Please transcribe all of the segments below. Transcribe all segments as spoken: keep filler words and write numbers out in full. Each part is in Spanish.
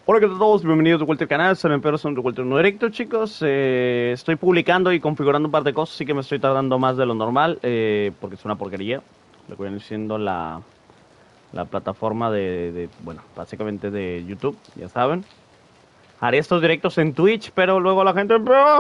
Hola, ¿qué tal a todos? Bienvenidos de vuelta al canal, soy Emperador, son de vuelta en un directo, chicos. Eh, estoy publicando y configurando un par de cosas, así que me estoy tardando más de lo normal, eh, porque es una porquería. Lo que viene siendo la, la plataforma de, de, bueno, básicamente de YouTube, ya saben. Haré estos directos en Twitch, pero luego la gente...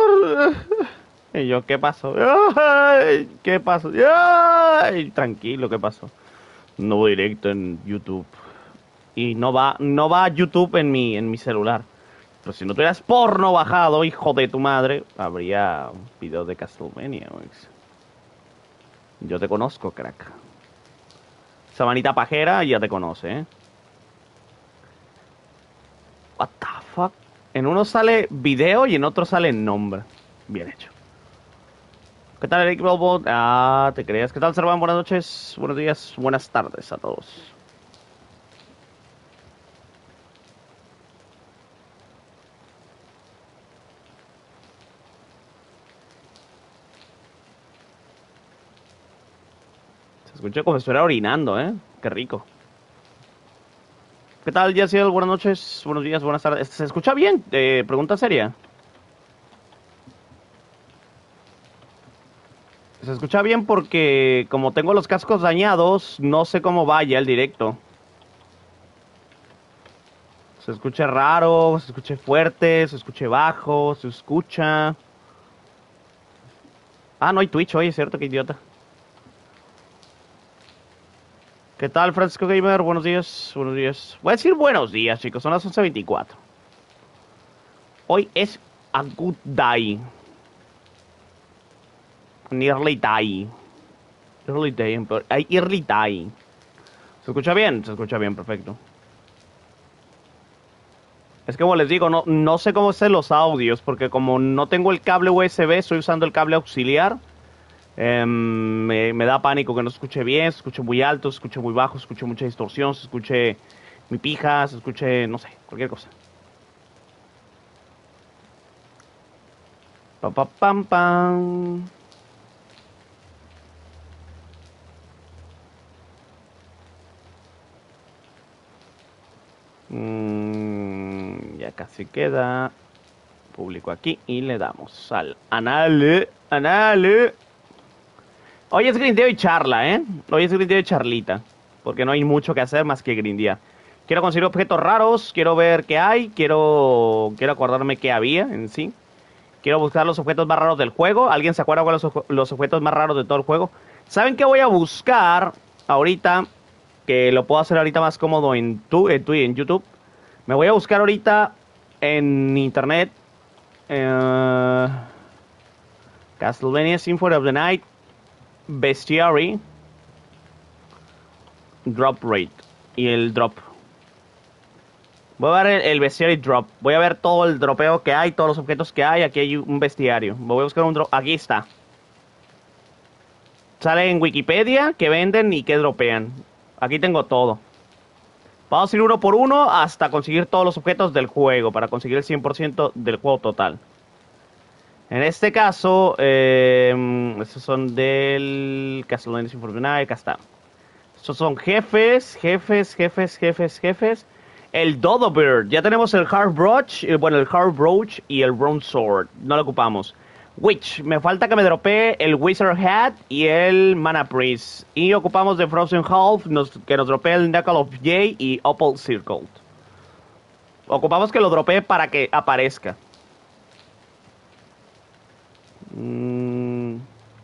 Y yo, ¿qué pasó? Ay, ¿qué pasó? Ay, tranquilo, ¿qué pasó? Nuevo directo en YouTube. Y no va, no va a YouTube en mi, en mi celular. Pero si no tuvieras porno bajado, hijo de tu madre, habría videos de Castlevania. Wex. Yo te conozco, crack. Esa manita pajera ya te conoce, ¿eh? What the fuck? En uno sale video y en otro sale nombre. Bien hecho. ¿Qué tal, Eric Robot? Ah, te creas. ¿Qué tal, Servan? Buenas noches, buenos días, buenas tardes a todos. Se escucha como si estuviera orinando, ¿eh? Qué rico. ¿Qué tal, Yaciel? Buenas noches, buenos días, buenas tardes. ¿Se escucha bien? Eh, pregunta seria. Se escucha bien porque como tengo los cascos dañados, no sé cómo vaya el directo. Se escucha raro, se escucha fuerte, se escucha bajo, se escucha... Ah, no hay Twitch hoy, es cierto, qué idiota. ¿Qué tal, Francisco Gamer? Buenos días, buenos días. Voy a decir buenos días, chicos, son las once veinticuatro. Hoy es a good day. An early day. Early day, pero hay early day. ¿Se escucha bien? Se escucha bien, perfecto. Es que como les digo, no, no sé cómo hacer los audios, porque como no tengo el cable U S B, estoy usando el cable auxiliar. Eh, me, me da pánico que no se escuche bien, se escuche muy alto, se escuche muy bajo, se escuche mucha distorsión, se escuche mi pija, se escuche, no sé, cualquier cosa. Pa, pa, pam, pam. Mm, ya casi queda. Publico aquí y le damos al anale, anale. Hoy es grindeo y charla, ¿eh? Hoy es grindeo y charlita. Porque no hay mucho que hacer más que grindear. Quiero conseguir objetos raros, quiero ver qué hay, quiero, quiero acordarme qué había en sí. Quiero buscar los objetos más raros del juego. ¿Alguien se acuerda cuáles son los, los objetos más raros de todo el juego? ¿Saben qué voy a buscar ahorita? Que lo puedo hacer ahorita más cómodo en, tu, en, tu, en YouTube. Me voy a buscar ahorita en internet. Eh, Castlevania Symphony of the Night. Bestiary. Drop rate. Y el drop. Voy a ver el, el bestiary drop. Voy a ver todo el dropeo que hay, todos los objetos que hay. Aquí hay un bestiario. Voy a buscar un drop. Aquí está. Sale en Wikipedia que venden y que dropean. Aquí tengo todo. Vamos a ir uno por uno hasta conseguir todos los objetos del juego. Para conseguir el cien por ciento del juego total. En este caso, eh, estos son del Castlevania Symphony of the Night. Acá está. Estos son jefes, jefes, jefes, jefes, jefes. El Dodo Bird. Ya tenemos el Hard Brooch, eh, bueno, el Hard Brooch y el Bronze Sword. No lo ocupamos. Witch. Me falta que me dropee el Wizard Hat y el Mana Priest. Y ocupamos de Frozen Half, nos, que nos dropee el Knuckle of Jay y Opal Circle. Ocupamos que lo dropee para que aparezca. Mm.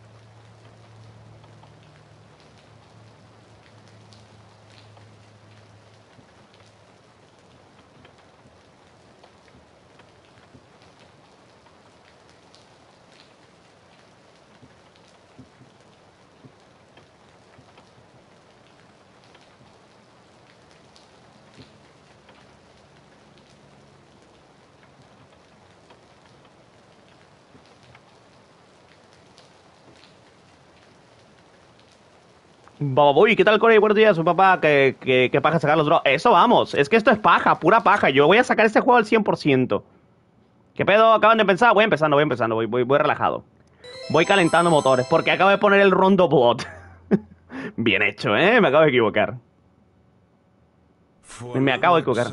Bababoy, ¿qué tal, Corey? Buenos días, su papá, que, que, que paja sacar los drops. Eso vamos, es que esto es paja, pura paja. Yo voy a sacar este juego al cien por ciento. ¿Qué pedo? ¿Acaban de empezar? Voy empezando, voy empezando, voy, voy, voy relajado. Voy calentando motores, porque acabo de poner el Rondo Blood. Bien hecho, ¿eh? Me acabo de equivocar. Me acabo de equivocar.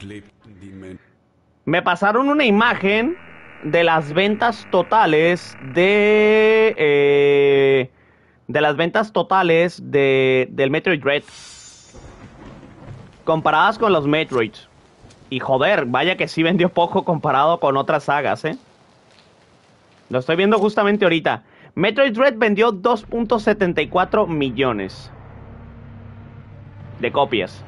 Me pasaron una imagen de las ventas totales de... Eh, de las ventas totales de, del Metroid Dread. Comparadas con los Metroids. Y joder, vaya que sí vendió poco comparado con otras sagas, ¿eh? Lo estoy viendo justamente ahorita. Metroid Dread vendió dos punto setenta y cuatro millones de copias.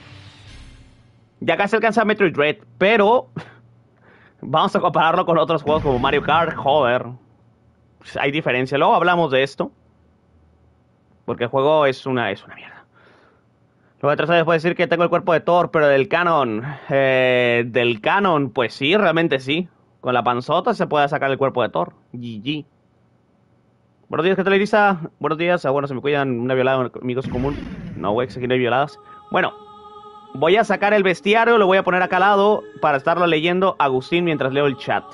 Ya casi alcanza Metroid Dread, pero vamos a compararlo con otros juegos como Mario Kart. Joder, hay diferencia. Luego hablamos de esto, porque el juego es una, es una mierda. Luego de tres años puedo decir que tengo el cuerpo de Thor, pero del canon, eh, del canon, pues sí, realmente sí. Con la panzota se puede sacar el cuerpo de Thor. G G. Buenos días, ¿qué tal, Elisa? Buenos días. Ah, bueno, se me cuidan una violada, amigos común. No, güey, aquí no hay violadas. Bueno, voy a sacar el bestiario, lo voy a poner acá al lado para estarlo leyendo Agustín mientras leo el chat.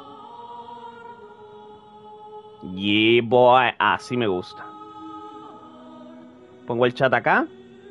Yeah, boy. Así me gusta. Pongo el chat acá.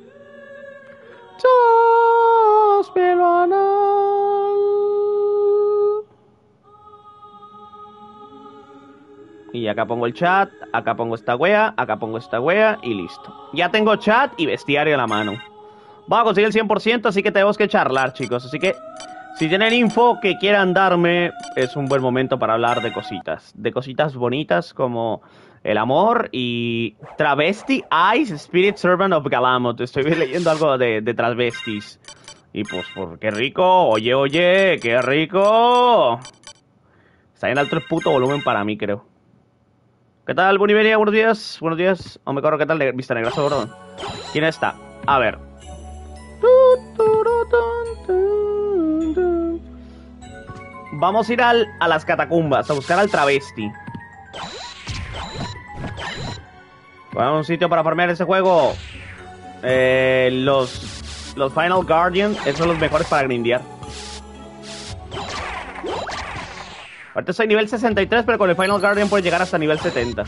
Y acá pongo el chat, acá pongo esta wea, acá pongo esta wea y listo. Ya tengo chat y bestiario en la mano. Voy a conseguir el cien por ciento, así que tenemos que charlar, chicos. Así que si tienen info que quieran darme, es un buen momento para hablar de cositas. De cositas bonitas como el amor y Travesti Eyes, Spirit Servant of Galamot. Estoy leyendo algo de, de travestis. Y pues, por qué rico. Oye, oye, qué rico. Está en alto el puto volumen para mí, creo. ¿Qué tal, Boniveria? Buenos días. Buenos días. O me corro, ¿qué tal? De Vista Negra, perdón. ¿Quién está? A ver. Vamos a ir al, a las catacumbas, a buscar al travesti. Bueno, un sitio para farmear ese juego. Eh, los, los Final Guardian, esos son los mejores para grindear. Ahorita soy nivel sesenta y tres, pero con el Final Guardian puedes llegar hasta nivel setenta.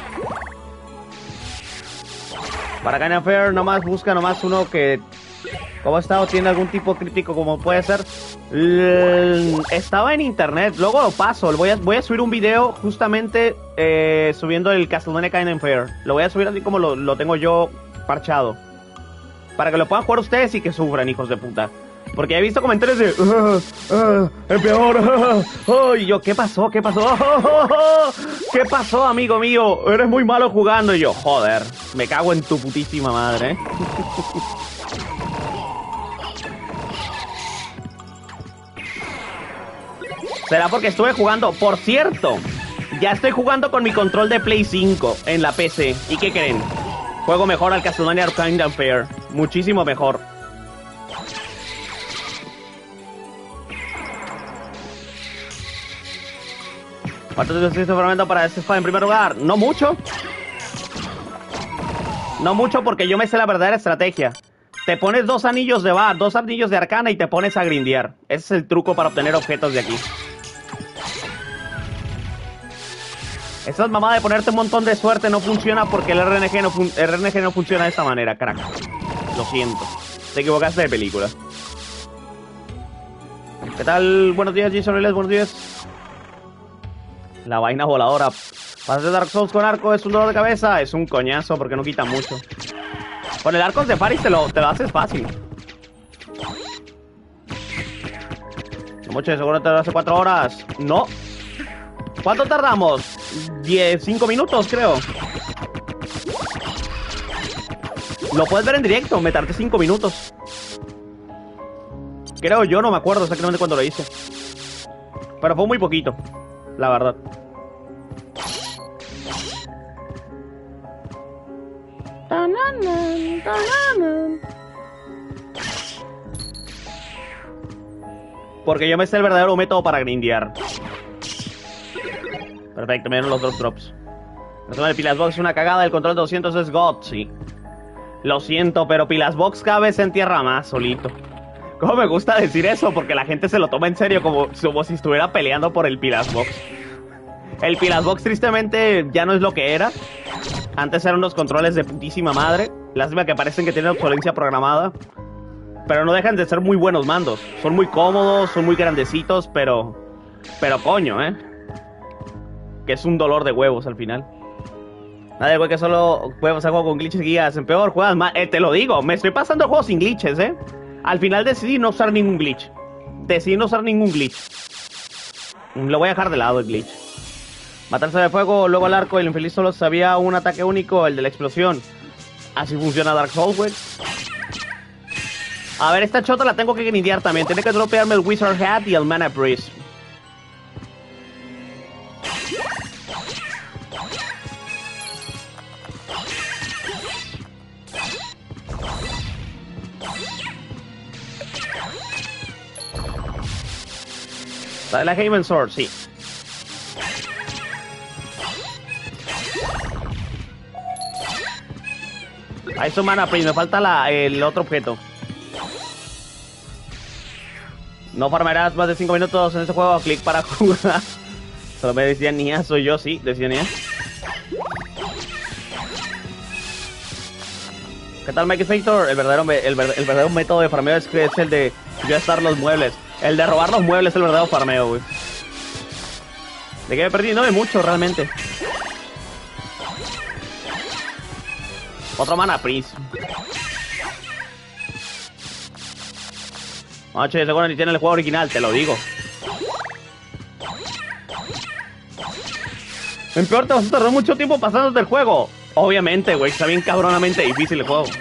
Para Kind of Fair, nomás busca nomás uno que, como está, o tiene algún tipo crítico, como puede ser. L estaba en internet, luego lo paso. Voy a, voy a subir un video justamente eh, subiendo el Castlevania Kind of Fair. Lo voy a subir así como lo, lo tengo yo parchado, para que lo puedan jugar ustedes y que sufran, hijos de puta. Porque he visto comentarios de uh, uh, el peor, uh, uh, y yo, ¿qué pasó? ¿Qué pasó? Uh, uh, uh, ¿Qué pasó, amigo mío? Eres muy malo jugando. Y yo, joder, me cago en tu putísima madre, ¿eh? Será porque estuve jugando. Por cierto, ya estoy jugando con mi control de Play cinco en la P C. ¿Y qué creen? Juego mejor al Castlevania Kind of Fair. Muchísimo mejor. ¿Cuántos de ustedes fermento para este spa en primer lugar? No mucho. No mucho, porque yo me sé la verdadera estrategia. Te pones dos anillos de bar, dos anillos de arcana y te pones a grindear. Ese es el truco para obtener objetos de aquí. Esa mamada de ponerte un montón de suerte no funciona porque el R N G no, fun R N G no funciona de esta manera, crack. Lo siento. Te equivocaste de película. ¿Qué tal? Buenos días, Jason Riles, buenos días. La vaina voladora. Pasar de Dark Souls con arco es un dolor de cabeza. Es un coñazo porque no quita mucho. Con el arco de Paris te lo, te lo haces fácil. No mucho, de seguro te lo hace cuatro horas. No. ¿Cuánto tardamos? diez, cinco minutos, creo. Lo puedes ver en directo. Me tardé cinco minutos. Creo yo, no me acuerdo exactamente cuándo lo hice. Pero fue muy poquito, la verdad. Porque yo me sé el verdadero método para grindear. Perfecto, me dieron los drop drops. La zona de Pilas Box es una cagada, el control de doscientos es God, sí. Lo siento, pero Pilas Box cada vez se entierra más solito. ¿Cómo me gusta decir eso? Porque la gente se lo toma en serio como, como si estuviera peleando por el Pilas Box. El Pilas Box tristemente ya no es lo que era. Antes eran unos controles de putísima madre. Lástima que parecen que tienen obsolencia programada. Pero no dejan de ser muy buenos mandos. Son muy cómodos, son muy grandecitos, pero... Pero coño, ¿eh? Que es un dolor de huevos al final. Nadie, güey, que solo puede pasar juego con glitches y guías. En peor, juegas más. Eh, te lo digo, me estoy pasando el juego sin glitches, ¿eh? Al final decidí no usar ningún glitch. Decidí no usar ningún glitch. Lo voy a dejar de lado el glitch. Matarse de fuego, luego al arco. El infeliz solo sabía un ataque único, el de la explosión. Así funciona Dark Souls, güey. A ver, esta chota la tengo que grindear también. Tiene que dropearme el Wizard Hat y el Mana Breeze. La Haven Sword, sí. Ahí su Mana Breeze. Me falta la, el otro objeto. No farmarás más de cinco minutos en este juego. Clic para jugar. Solo me decía Nia, soy yo, sí, decía Nia. ¿Qué tal, Mike Factor? El verdadero, el, ver, el verdadero método de farmeo es, es el de gastar los muebles. El de robar los muebles es el verdadero farmeo, güey. ¿De qué me perdí? No de mucho, realmente. Otro Mana Prince. Oye, seguro ni tiene el juego original, te lo digo. En peor te vas a tardar mucho tiempo pasándote el juego. Obviamente, güey, está bien cabronamente difícil el juego.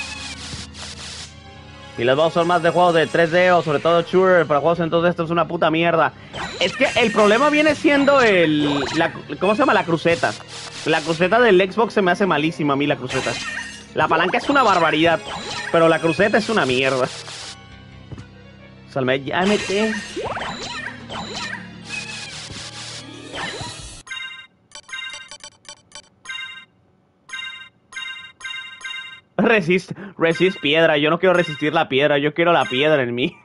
Y los dos son más de juegos de tres D o sobre todo shooter para juegos, entonces esto es una puta mierda. Es que el problema viene siendo el... La, ¿cómo se llama? La cruceta. La cruceta del Xbox se me hace malísima a mí, la cruceta. La palanca es una barbaridad, pero la cruceta es una mierda. Salme, ya mete. Resist, resist piedra. Yo no quiero resistir la piedra, yo quiero la piedra en mí.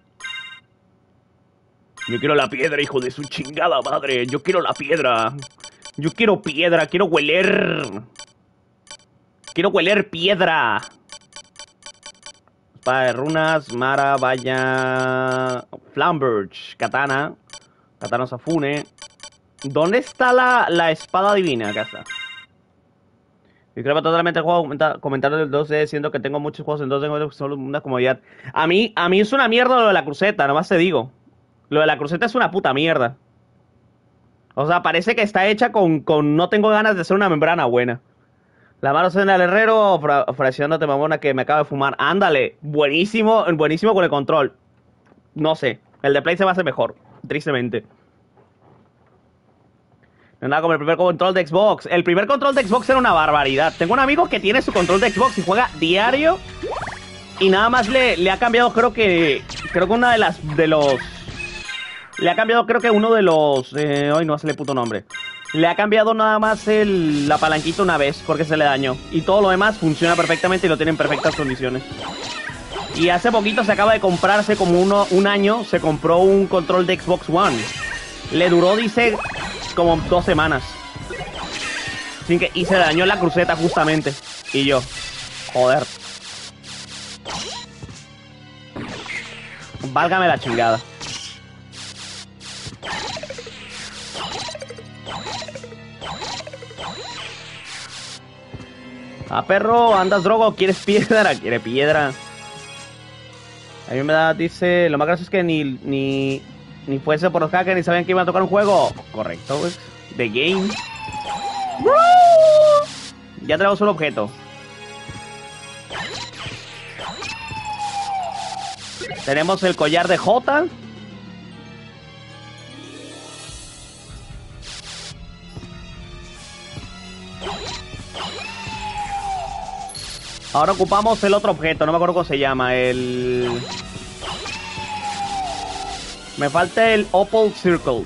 Yo quiero la piedra, hijo de su chingada madre. Yo quiero la piedra. Yo quiero piedra, quiero hueler. Quiero hueler piedra. Espada de runas, Mara, Vaya, Flamberge, Katana, Katana Safune. ¿Dónde está la, la espada divina? Acá está. Discrepa totalmente el juego, comenta, comentario del dos D diciendo que tengo muchos juegos en dos D, solo una comodidad. A mí, a mí es una mierda lo de la cruceta, nomás te digo. Lo de la cruceta es una puta mierda. O sea, parece que está hecha con, con no tengo ganas de hacer una membrana buena. La mano cena del herrero, ofreciéndote mamona que me acaba de fumar. Ándale, buenísimo, buenísimo con el control. No sé, el de Play se va a hacer mejor, tristemente. No nada como el primer control de Xbox. El primer control de Xbox era una barbaridad. Tengo un amigo que tiene su control de Xbox y juega diario. Y nada más le, le ha cambiado, creo que... Creo que una de las... De los... Le ha cambiado, creo que uno de los... Eh, hoy no hace el puto nombre. Le ha cambiado nada más el, la palanquita una vez porque se le dañó. Y todo lo demás funciona perfectamente y lo tiene en perfectas condiciones. Y hace poquito se acaba de comprarse, como uno, un año, se compró un control de Xbox One. Le duró, dice... como dos semanas. Sin que, y se dañó la cruceta justamente. Y yo, joder. Válgame la chingada. Ah, perro, andas drogo, ¿quieres piedra? Quiere piedra. A mí me da, dice, lo más gracioso es que ni... ni Ni fuese por los hackers, ni sabían que iban a tocar un juego. Correcto, güey. The Game. ¡Woo! Ya tenemos un objeto. Tenemos el collar de Jota. Ahora ocupamos el otro objeto, no me acuerdo cómo se llama. El... Me falta el Opal Circle.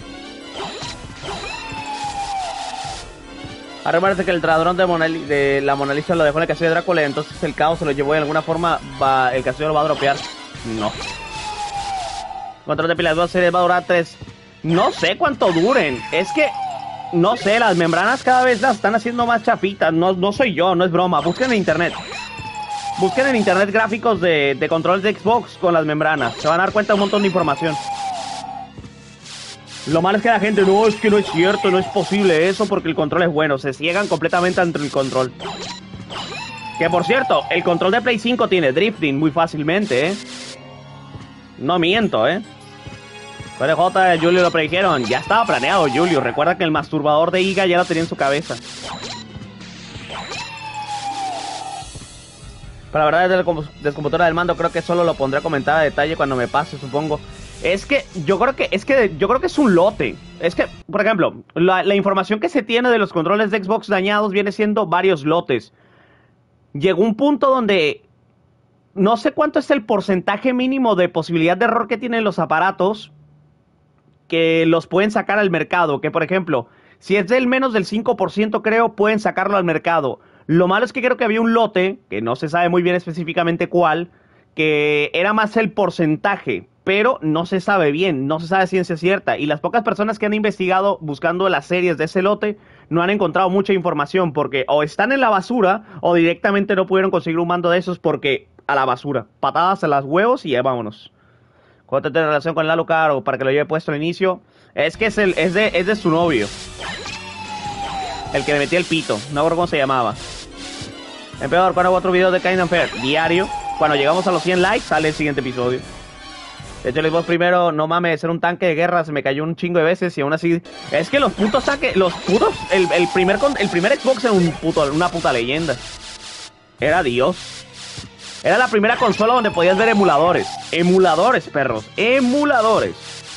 Ahora parece que el ladrón de, Mona de la Mona Lisa lo dejó en el castillo de Drácula, entonces el caos se lo llevó y de alguna forma va, el castillo lo va a dropear. No. Control de pilas dos series va a durar tres. No sé cuánto duren. Es que, no sé, las membranas cada vez las están haciendo más chapitas. No, no soy yo, no es broma. Busquen en internet. busquen en internet gráficos de, de controles de Xbox con las membranas. Se van a dar cuenta de un montón de información. Lo malo es que la gente, no, es que no es cierto, no es posible eso porque el control es bueno. Se ciegan completamente ante el control. Que por cierto, el control de Play cinco tiene drifting muy fácilmente, ¿eh? No miento, ¿eh? P L J, Julio lo predijeron. Ya estaba planeado, Julio. Recuerda que el masturbador de Iga ya lo tenía en su cabeza. Pero la verdad, desde la descomputadora del mando, creo que solo lo pondré a comentar a detalle cuando me pase, supongo. Es que yo creo que es que yo creo que es un lote. Es que, por ejemplo, la, la información que se tiene de los controles de Xbox dañados viene siendo varios lotes. Llegó un punto donde no sé cuánto es el porcentaje mínimo de posibilidad de error que tienen los aparatos que los pueden sacar al mercado. Que, por ejemplo, si es del menos del cinco por ciento, creo, pueden sacarlo al mercado. Lo malo es que creo que había un lote, que no se sabe muy bien específicamente cuál, que era más el porcentaje, pero no se sabe bien, no se sabe ciencia cierta. Y las pocas personas que han investigado buscando las series de ese lote no han encontrado mucha información, porque o están en la basura o directamente no pudieron conseguir un mando de esos porque a la basura. Patadas a las huevos y ya vámonos. ¿Cuánto tiene relación con el Alucard o para que lo lleve puesto al inicio? Es que es, el, es, de, es de su novio. El que le metía el pito, no recuerdo cómo se llamaba. Emperador, ¿cuándo hago otro video de Kind of Fair? Diario. Cuando llegamos a los cien likes, sale el siguiente episodio. De hecho, el Xbox primero, no mames, era un tanque de guerra, se me cayó un chingo de veces y aún así... Es que los putos saque, los putos... El, el, primer, el primer Xbox era un puto, una puta leyenda. Era Dios. Era la primera consola donde podías ver emuladores. Emuladores, perros. Emuladores.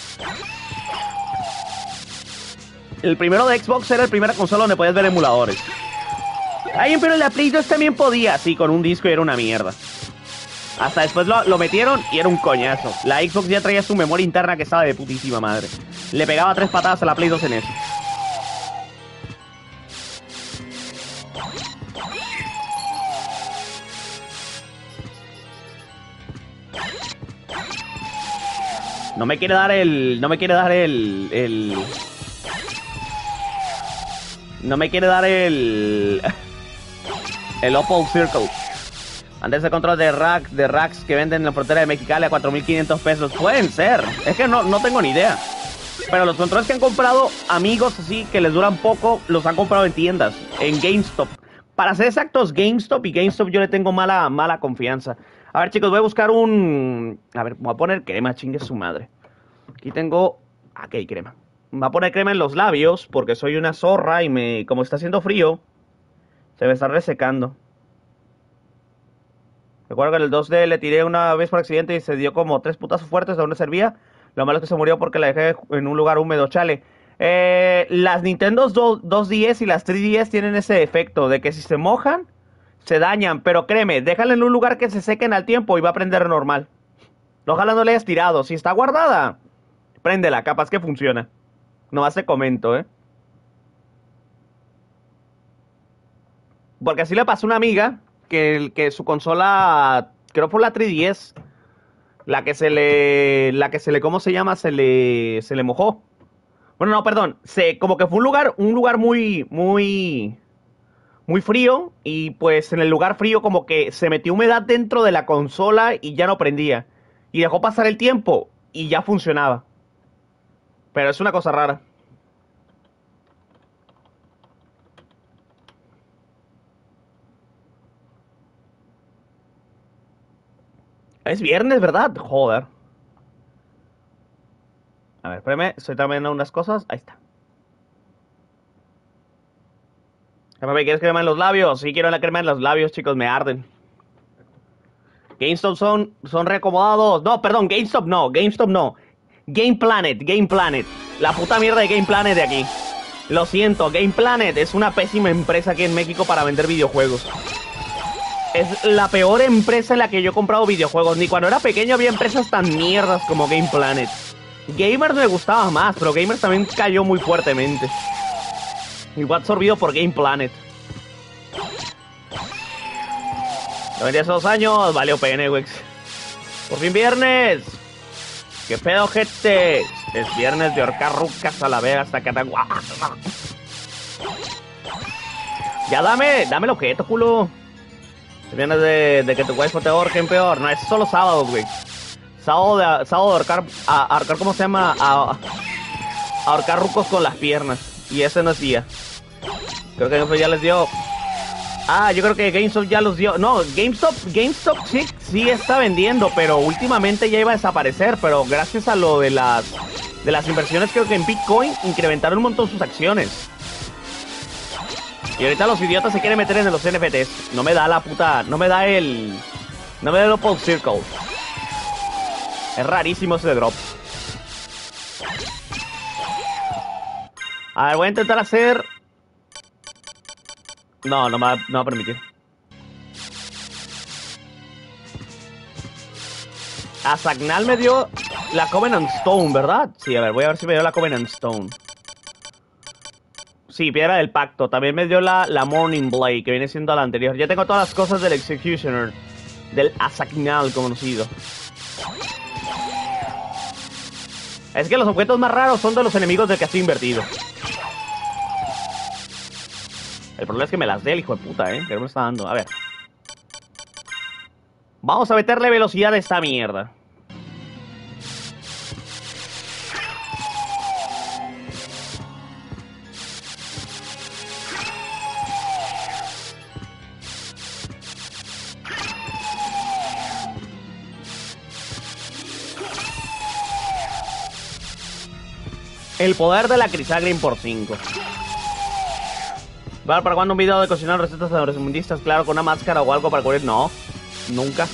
El primero de Xbox era la primera consola donde podías ver emuladores. Ay, pero en la Play dos también podía. Sí, con un disco y era una mierda. Hasta después lo, lo metieron y era un coñazo. La Xbox ya traía su memoria interna que estaba de putísima madre. Le pegaba tres patadas a la Play dos en eso. No me quiere dar el... No me quiere dar el... el... No me quiere dar el... El Opal Circle. Antes de control de racks, de racks que venden en la frontera de Mexicali a cuatro mil quinientos pesos. Pueden ser. Es que no, no tengo ni idea. Pero los controles que han comprado amigos así, que les duran poco, los han comprado en tiendas. En GameStop. Para ser exactos, GameStop y GameStop yo le tengo mala, mala confianza. A ver, chicos, voy a buscar un... A ver, voy a poner crema, chingue su madre. Aquí tengo... Aquí hay crema. Voy a poner crema en los labios porque soy una zorra y me... Como está haciendo frío, se me está resecando. Recuerdo que en el dos D le tiré una vez por accidente y se dio como tres putazos fuertes de donde servía. Lo malo es que se murió porque la dejé en un lugar húmedo, chale. Eh, las Nintendo dos D S y las tres D S tienen ese efecto de que si se mojan, se dañan. Pero créeme, déjala en un lugar que se sequen al tiempo y va a prender normal. Ojalá no le hayas tirado. Si está guardada, préndela, capaz que funciona. Nomás te comento, ¿eh? Porque así le pasó a una amiga que, que su consola, creo fue la tres D S, la que se le, la que se le, ¿cómo se llama? Se le, se le mojó. Bueno, no, perdón, se, como que fue un lugar, un lugar muy, muy, muy frío y pues en el lugar frío como que se metió humedad dentro de la consola y ya no prendía. Y dejó pasar el tiempo y ya funcionaba. Pero es una cosa rara. Es viernes, ¿verdad? Joder. A ver, espérame, estoy también unas cosas. Ahí está. ¿Quieres crema en los labios? Sí, quiero la crema en los labios, chicos, me arden. GameStop son, son reacomodados. No, perdón, GameStop no, GameStop no. Game Planet, Game Planet. La puta mierda de Game Planet de aquí. Lo siento, Game Planet es una pésima empresa aquí en México para vender videojuegos. Es la peor empresa en la que yo he comprado videojuegos. Ni cuando era pequeño había empresas tan mierdas como Game Planet. Gamers me gustaba más, pero Gamers también cayó muy fuertemente. Y fue absorbido por Game Planet. Lo vendí hace dos años, valió pene, wex. Por fin viernes. ¿Qué pedo, gente? Es viernes de ahorcar rucas a la vez hasta que te... Ya dame, dame el objeto, culo. Si vienes de, de que tu waifu te ahorquen peor. No, es solo sábados, güey. Sábado de, sábado de ahorcar, a, a ahorcar, ¿cómo se llama? A, a ahorcar rucos con las piernas. Y ese no es día. Creo que GameStop ya les dio. Ah, yo creo que GameStop ya los dio. No, GameStop, GameStop sí, sí está vendiendo, pero últimamente ya iba a desaparecer. Pero gracias a lo de las de las inversiones, creo que en Bitcoin incrementaron un montón sus acciones. Y ahorita los idiotas se quieren meter en los N F Ts. No me da la puta, no me da el, no me da el Opal Circle. Es rarísimo ese drop. A ver, voy a intentar hacer. No, no me va, no me va a permitir. A Sagnal me dio la Covenant Stone, ¿verdad? Sí, a ver, voy a ver si me dio la Covenant Stone. Sí, piedra del pacto. También me dio la, la Morning Blade, que viene siendo la anterior. Ya tengo todas las cosas del Executioner. Del Asagnal conocido. Es que los objetos más raros son de los enemigos del castillo invertido. El problema es que me las dé el hijo de puta, ¿eh? Que no me está dando. A ver. Vamos a meterle velocidad a esta mierda. El poder de la Crisagrin por cinco. ¿Vale? ¿Para cuándo un video de cocinar recetas de los mundistas? Claro, con una máscara o algo para cubrir. No, nunca.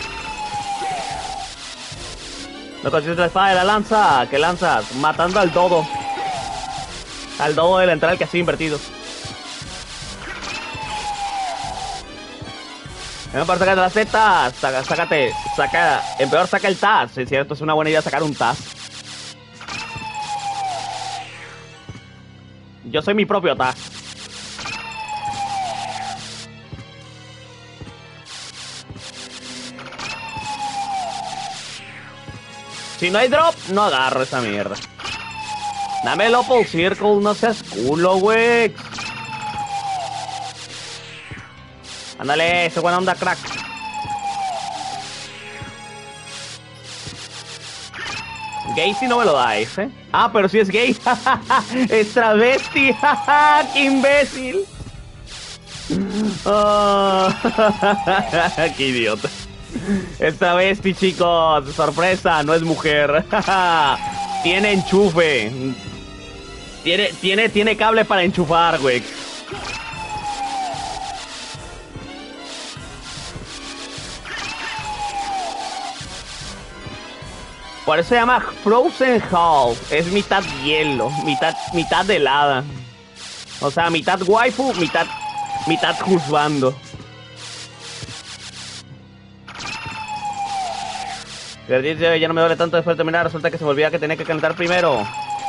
¿No consigues la espada de la lanza? ¿Qué lanzas? Matando al dodo. Al dodo de la entrada del castillo invertido. En para sacar las setas, saca, sácate, saca, en peor saca el Taz. Es cierto, es una buena idea sacar un Taz. Yo soy mi propio Taz. Si no hay drop, no agarro esa mierda. Dame el Opal Circle, no seas culo, güey. Ándale, ese buena onda, crack. Gay si no me lo da ese. Ah, pero si es gay. Es travesti. ¡Qué imbécil! Oh. ¡Qué idiota! Es travesti, chicos. Sorpresa, no es mujer. Tiene enchufe. Tiene, tiene, tiene cable para enchufar, güey. Por eso se llama Frozen Hall. Es mitad hielo, mitad, mitad helada. O sea, mitad waifu, mitad, mitad juzgando. Ya no me duele tanto después de terminar. Resulta que se me olvida que tenía que calentar primero.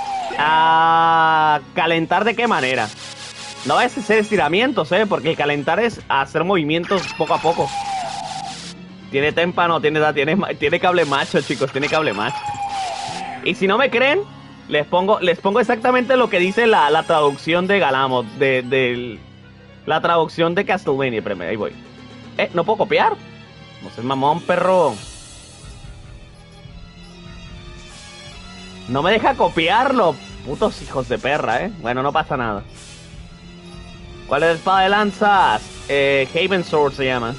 ¿A calentar de qué manera? No es hacer estiramientos, eh, porque el calentar es hacer movimientos poco a poco. Tiene témpano, tiene, tiene, tiene cable macho, chicos, tiene cable macho. Y si no me creen, les pongo, les pongo exactamente lo que dice la, la traducción de Galamot, de, de la traducción de Castlevania. Espérame, ahí voy. Eh, ¿no puedo copiar? No seas mamón, perro. No me deja copiarlo. Putos hijos de perra, eh. Bueno, no pasa nada. ¿Cuál es la espada de lanzas? Eh, Haven Sword se llama.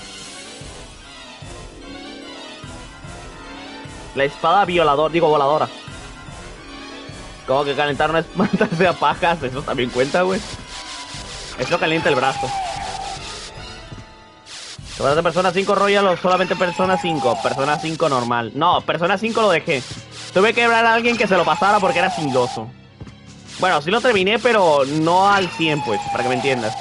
La espada violador, digo voladora. Como que calentar no es matarse a pajas. Eso también cuenta, güey. Eso calienta el brazo. ¿De Persona cinco Royal o solamente Persona cinco? Persona cinco normal. No, Persona cinco lo dejé. Tuve que quebrar a alguien que se lo pasara porque era siloso. Bueno, sí lo terminé, pero no al cien, pues, para que me entiendas.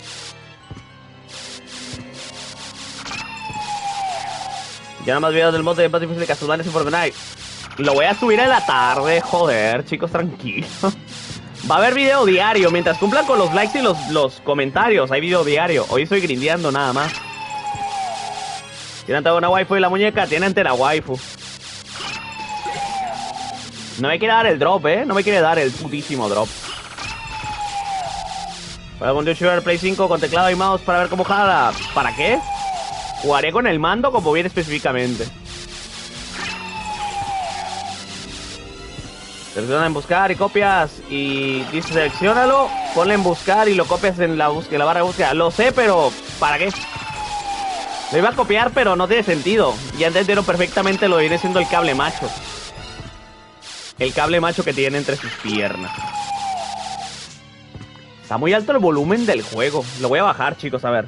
Ya nada más videos del mod de más difícil de Castlevania sin Fortnite. Lo voy a subir en la tarde, joder, chicos, tranquilos. Va a haber video diario, mientras cumplan con los likes y los, los comentarios. Hay video diario. Hoy estoy grindeando nada más. ¿Tiene ante una waifu y la muñeca? Tiene ante la waifu. No me quiere dar el drop, eh. No me quiere dar el putísimo drop. Para con Shooter Play cinco con teclado y mouse para ver cómo jala. ¿Para qué? Jugaré con el mando como bien específicamente. Selecciona en buscar y copias. Y dice seleccionalo, ponle en buscar y lo copias en la búsqueda, la barra de búsqueda. Lo sé, pero ¿para qué? Lo iba a copiar, pero no tiene sentido. Ya entendieron perfectamente lo que viene siendo el cable macho. El cable macho que tiene entre sus piernas. Está muy alto el volumen del juego. Lo voy a bajar, chicos, a ver.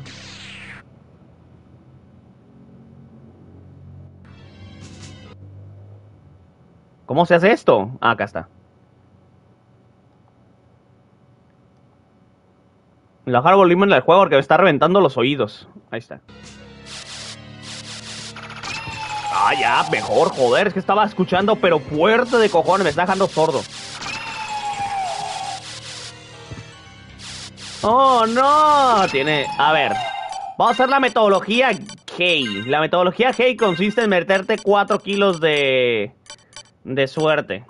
¿Cómo se hace esto? Ah, acá está. Bajar el volumen del juego porque me está reventando los oídos. Ahí está. Ah, ya, mejor, joder. Es que estaba escuchando, pero fuerte de cojones. Me está dejando sordo. Oh, no. Tiene... A ver. Vamos a hacer la metodología Hey. La metodología Hey consiste en meterte cuatro kilos de... de suerte.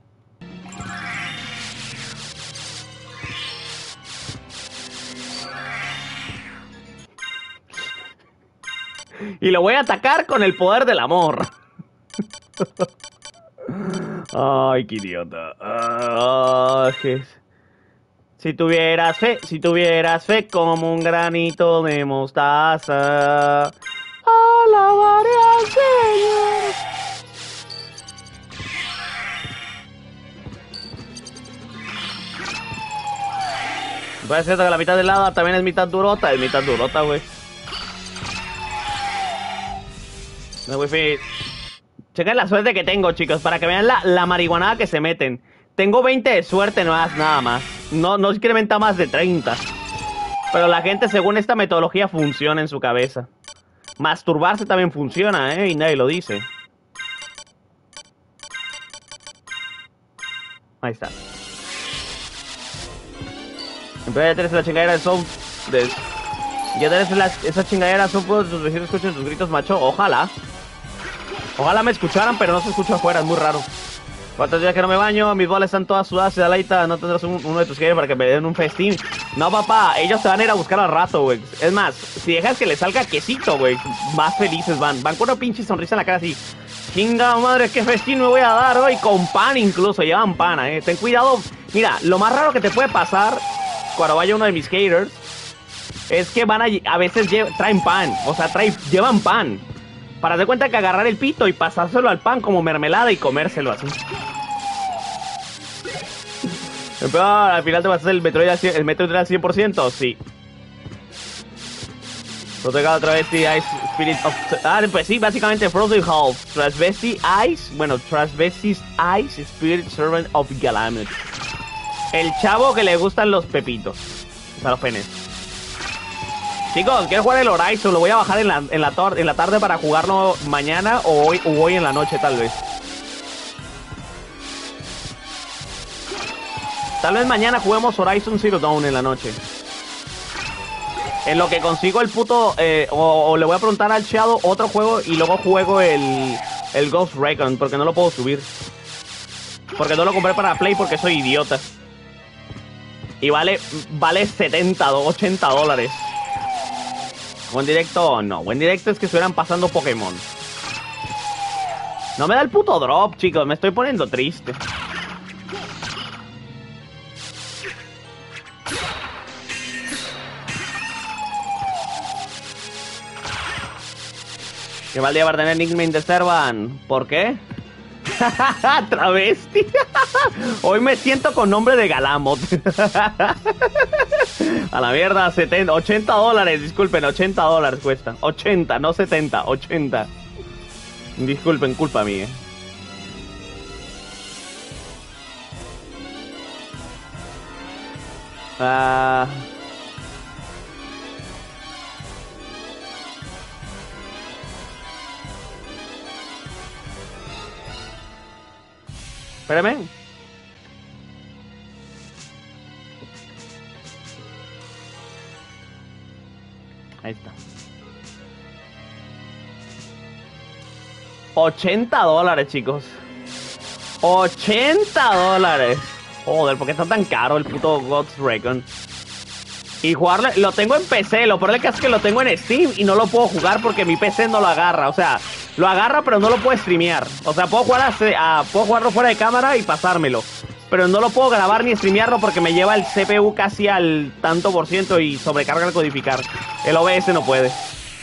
Y lo voy a atacar con el poder del amor. Ay, qué idiota. Ah, qué... Si tuvieras fe, si tuvieras fe como un granito de mostaza, alabaré al Señor. Puede ser que la mitad del lado también es mitad durota, es mitad durota, güey. No, wifi. Chequen la suerte que tengo, chicos, para que vean la, la marihuanada que se meten. Tengo veinte de suerte, no más, nada más. No, no incrementa más de treinta. Pero la gente, según esta metodología, funciona en su cabeza. Masturbarse también funciona, ¿eh? Y nadie lo dice. Ahí está. En vez de tener la chingadera de son... De... Ya tenés la, esa chingadera son pues, tus vecinos escuchen tus gritos, macho. Ojalá. Ojalá me escucharan, pero no se escucha afuera, es muy raro. ¿Cuántos días que no me baño? Mis bolas están todas sudadas, Laita. No tendrás un, uno de tus queridos para que me den un festín. No, papá, ellos te van a ir a buscar al rato, güey. Es más, si dejas que les salga quesito, güey, más felices van. Van con una pinche sonrisa en la cara así. Chinga madre, qué festín me voy a dar hoy. Con pan incluso, llevan pana, eh. Ten cuidado. Mira, lo más raro que te puede pasar cuando vaya uno de mis haters es que van a, a veces traen pan. O sea, traen, llevan pan. Para dar cuenta que agarrar el pito y pasárselo al pan como mermelada y comérselo así. Pero al final te vas a hacer el Metroid al cien, el Metroid al cien por ciento, sí. Protegado Travesti Ice Spirit of... Ah, pues sí, básicamente Frozen Half. Transvesti Ice, bueno, Transvesti Ice Spirit Servant of Galamet. El chavo que le gustan los pepitos. O sea, los penes. Chicos, quiero jugar el Horizon, lo voy a bajar en la, en la, en la tarde para jugarlo mañana o hoy, o hoy en la noche tal vez. Tal vez mañana juguemos Horizon Zero Dawn en la noche. En lo que consigo el puto... Eh, o, o le voy a preguntar al Shadow otro juego y luego juego el, el Ghost Recon porque no lo puedo subir. Porque no lo compré para Play porque soy idiota. Y vale, vale setenta, ochenta dólares. Buen directo, no. Buen directo es que estuvieran pasando Pokémon. No me da el puto drop, chicos. Me estoy poniendo triste. Que mal día va a tener nickname de Servan. ¿Por qué? Travesti. Hoy me siento con nombre de Galamot. A la mierda, setenta, ochenta dólares. Disculpen, ochenta dólares cuesta. ochenta, no setenta, ochenta. Disculpen, culpa mía. Ah... Uh... Espérame. Ahí está. ochenta dólares, chicos. ochenta dólares. Joder, ¿por qué está tan caro el puto Ghost Recon? Y jugarlo, lo tengo en P C, lo peor es que lo tengo en Steam y no lo puedo jugar porque mi P C no lo agarra. O sea, lo agarra pero no lo puedo streamear. O sea, puedo, jugar a, a, puedo jugarlo fuera de cámara y pasármelo. Pero no lo puedo grabar ni streamearlo porque me lleva el C P U casi al tanto por ciento y sobrecarga al codificar. El O B S no puede.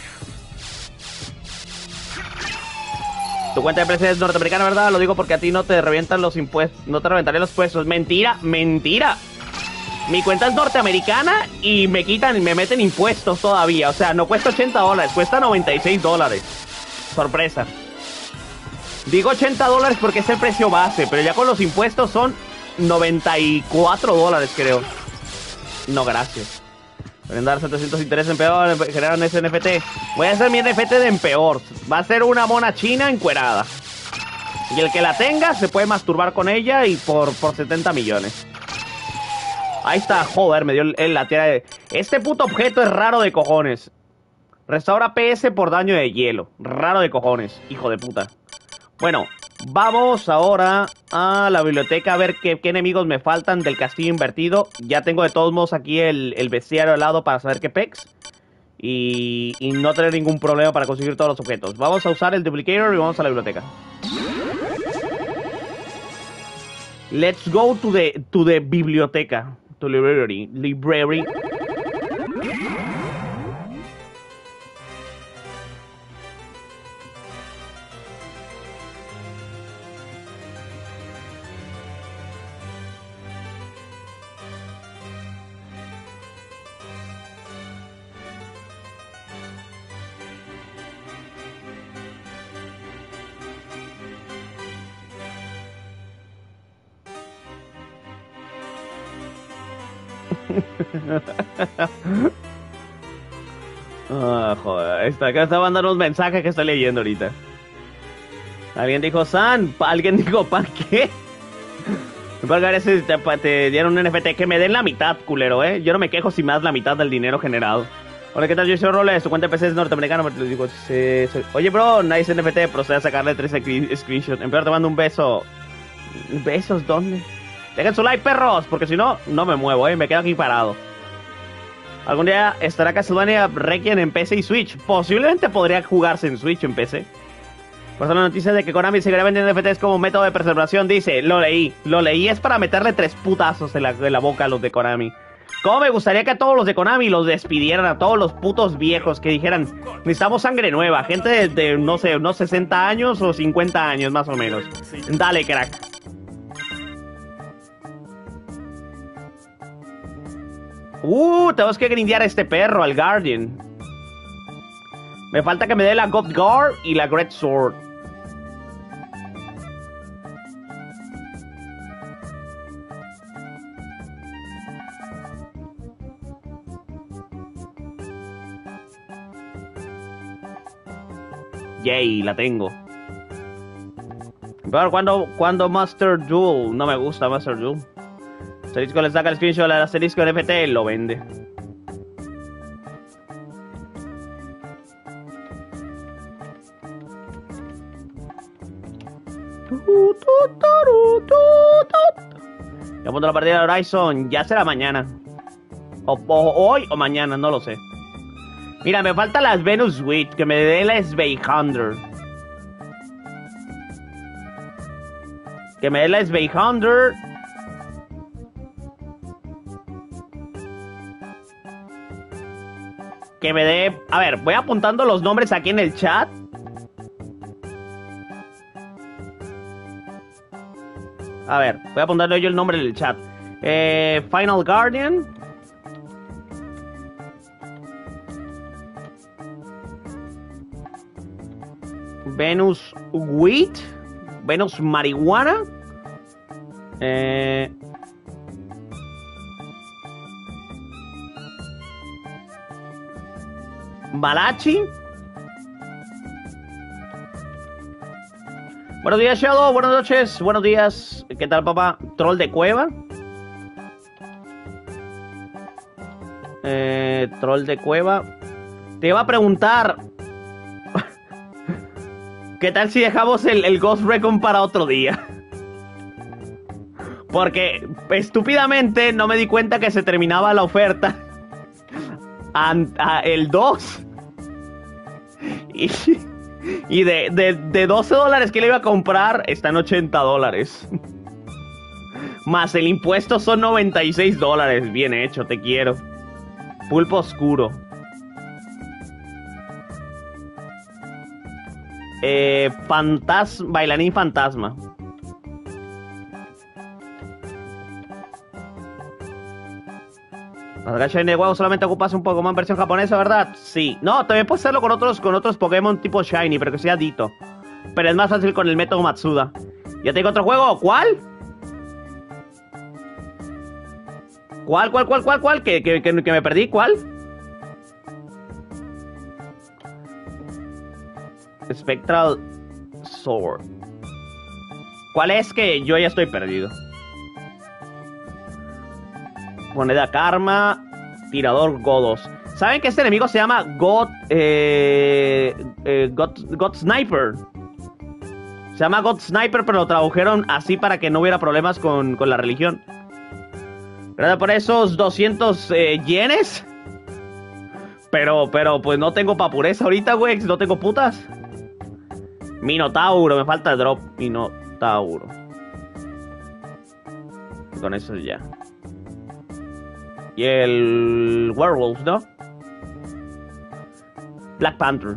Tu cuenta de P C es norteamericana, ¿verdad? Lo digo porque a ti no te revientan los impuestos. No te reventarían los impuestos. Mentira, mentira. Mi cuenta es norteamericana y me quitan y me meten impuestos todavía. O sea, no cuesta ochenta dólares, cuesta noventa y seis dólares. Sorpresa. Digo ochenta dólares porque es el precio base, pero ya con los impuestos son noventa y cuatro dólares, creo. No, gracias. Pueden dar setecientos intereses en peor, generan ese N F T. Voy a hacer mi N F T de en peor. Va a ser una mona china encuerada. Y el que la tenga se puede masturbar con ella y por, por setenta millones. Ahí está, joder, me dio el, el, la tierra de... Este puto objeto es raro de cojones. Restaura P S por daño de hielo. Raro de cojones, hijo de puta. Bueno, vamos ahora a la biblioteca a ver qué, qué enemigos me faltan del castillo invertido. Ya tengo de todos modos aquí el, el bestiario al lado para saber qué pex. Y, y no tener ningún problema para conseguir todos los objetos. Vamos a usar el duplicator y vamos a la biblioteca. Let's go to the, to the biblioteca. To library. Library. Ah, joder, está acá, está mandando unos mensajes que estoy leyendo ahorita. Alguien dijo San, alguien dijo ¿para qué? Parece te, te dieron un N F T, que me den la mitad, culero, eh. Yo no me quejo si me das la mitad del dinero generado. Hola, ¿qué tal? Yo soy Roles, tu cuenta de P C es norteamericano, pero te digo, sí, sí. Oye, bro, nice N F T, procede a sacarle tres screenshots. En peor te mando un beso. ¿Besos dónde? Dejen su like, perros, porque si no, no me muevo, eh. Me quedo aquí parado. Algún día estará Castlevania Requiem en P C y Switch. Posiblemente podría jugarse en Switch en P C. Por eso la noticia de que Konami seguirá vendiendo N F Ts como método de preservación dice, lo leí, lo leí, es para meterle tres putazos en la, en la boca a los de Konami. ¿Cómo me gustaría que a todos los de Konami los despidieran, a todos los putos viejos que dijeran, necesitamos sangre nueva, gente de, de no sé, unos sesenta años o cincuenta años más o menos. Dale, crack. Uh, tenemos que grindear a este perro, al Guardian. Me falta que me dé la God Guard y la Great Sword. Yay, la tengo. Pero cuando, cuando Master Duel, no me gusta Master Duel. Asterisco le saca el screenshot al asterisco N F T, lo vende. Ya apunto la partida de Horizon, ya será mañana. O, o hoy o mañana, no lo sé. Mira, me falta las Venus Witch, que me dé la Sveihander. Que me dé la Sveihander. Que me dé... A ver, voy apuntando los nombres aquí en el chat. A ver, voy apuntando yo el nombre en el chat. Eh, Final Guardian. Venus Wheat. Venus Marihuana. Eh... Malachi. Buenos días, Shadow. Buenas noches. Buenos días. ¿Qué tal, papá? Troll de cueva. Eh, troll de cueva. Te iba a preguntar. ¿Qué tal si dejamos el, el Ghost Recon para otro día? Porque estúpidamente no me di cuenta que se terminaba la oferta. an, a, el dos. Y, y de, de, de doce dólares que le iba a comprar, está en ochenta dólares. Más el impuesto son noventa y seis dólares. Bien hecho, te quiero. Pulpo oscuro. Eh, fantas, bailarín fantasma. Las gachas de huevo solamente ocupas un Pokémon versión japonesa, ¿verdad? Sí. No, también puedes hacerlo con otros, con otros Pokémon tipo Shiny, pero que sea Ditto. Pero es más fácil con el método Matsuda. ¿Ya tengo otro juego? ¿Cuál? ¿Cuál, cuál, cuál, cuál, cuál? ¿Que, que, que, que me perdí? ¿Cuál? Spectral Sword. ¿Cuál es? Que yo ya estoy perdido. Moneda Karma. Tirador Godos. ¿Saben que este enemigo se llama God... Eh, eh, God, God Sniper? Se llama God Sniper, pero lo tradujeron así para que no hubiera problemas con, con la religión. Gracias por esos doscientos eh, yenes. Pero, pero, pues no tengo pa' pureza ahorita, güey. No tengo putas. Minotauro, me falta el drop. Minotauro. Con eso ya. Y el Werewolf, ¿no? Black Panther.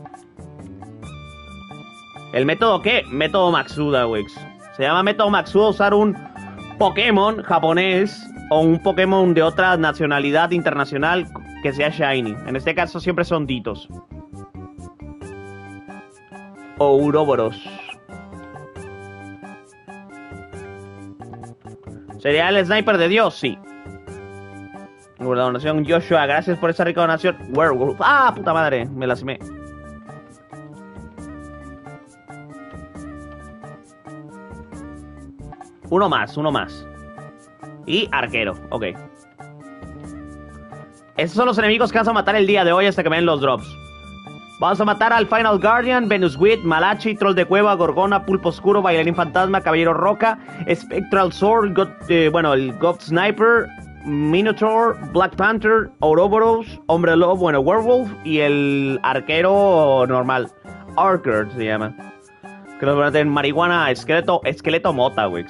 ¿El método qué? Método Matsuda, güey. Se llama método Matsuda usar un Pokémon japonés o un Pokémon de otra nacionalidad internacional que sea Shiny. En este caso siempre son Ditos. Ouroboros. ¿Sería el sniper de Dios? Sí. La donación Joshua, gracias por esa rica donación. Werewolf. Ah, puta madre, me lastimé. Uno más, uno más. Y arquero, ok. Estos son los enemigos que vas a matar el día de hoy hasta que me den los drops. Vamos a matar al Final Guardian, Venus Wit, Malachi, Troll de Cueva, Gorgona, Pulpo Oscuro, Bailarín Fantasma, Caballero Roca, Spectral Sword, God, eh, bueno, el God Sniper, Minotaur, Black Panther, Ouroboros, Hombre Lobo, bueno, Werewolf y el arquero normal. Archer se llama. Que lo ponen en marihuana, esqueleto, esqueleto mota, güey.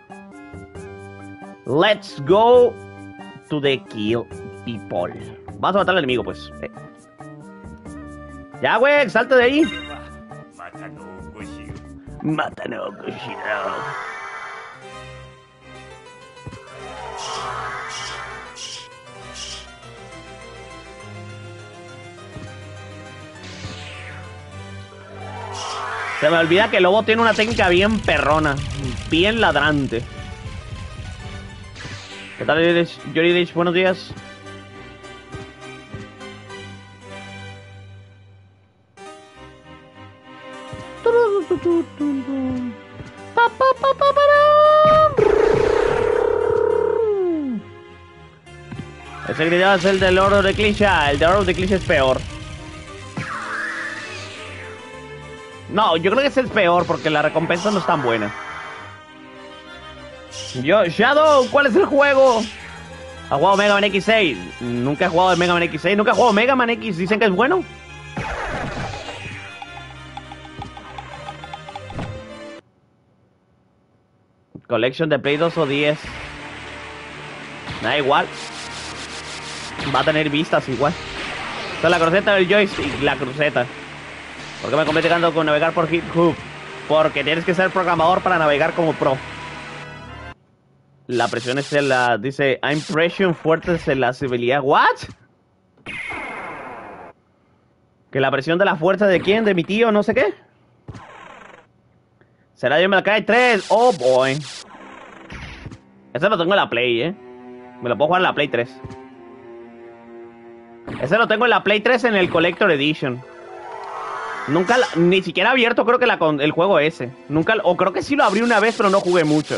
Let's go to the kill people. Vamos a matar al enemigo, pues. Eh. Ya, güey, salte de ahí. Mata no Kushiro. Mata no Kushiro. Se me olvida que el lobo tiene una técnica bien perrona, bien ladrante. ¿Qué tal, Yori Rich? Buenos días. Ese gritado es el del oro de Clisha. El de oro de Clisha es peor. No, yo creo que ese es peor porque la recompensa no es tan buena. Yo, Shadow, ¿cuál es el juego? ¿Has jugado Mega Man X seis? Nunca he jugado el Mega Man X seis. Nunca he jugado Mega Man X. Dicen que es bueno. Collection de Play dos o diez. Da igual. Va a tener vistas igual. Esta es la cruceta del joystick. La cruceta. ¿Por qué me compete tanto con navegar por GitHub? Porque tienes que ser programador para navegar como pro. La presión es en la... Dice, I'm pressure fuerte en la civilidad. ¿What? ¿Que la presión de la fuerza de quién? ¿De mi tío? No sé qué. ¿Será yo me la cae tres? Oh, boy. Ese lo tengo en la Play, ¿eh? Me lo puedo jugar en la Play tres. Ese lo tengo en la Play tres en el Collector Edition. Nunca, la, ni siquiera abierto creo que la, el juego ese. Nunca, o creo que sí lo abrí una vez, pero no jugué mucho.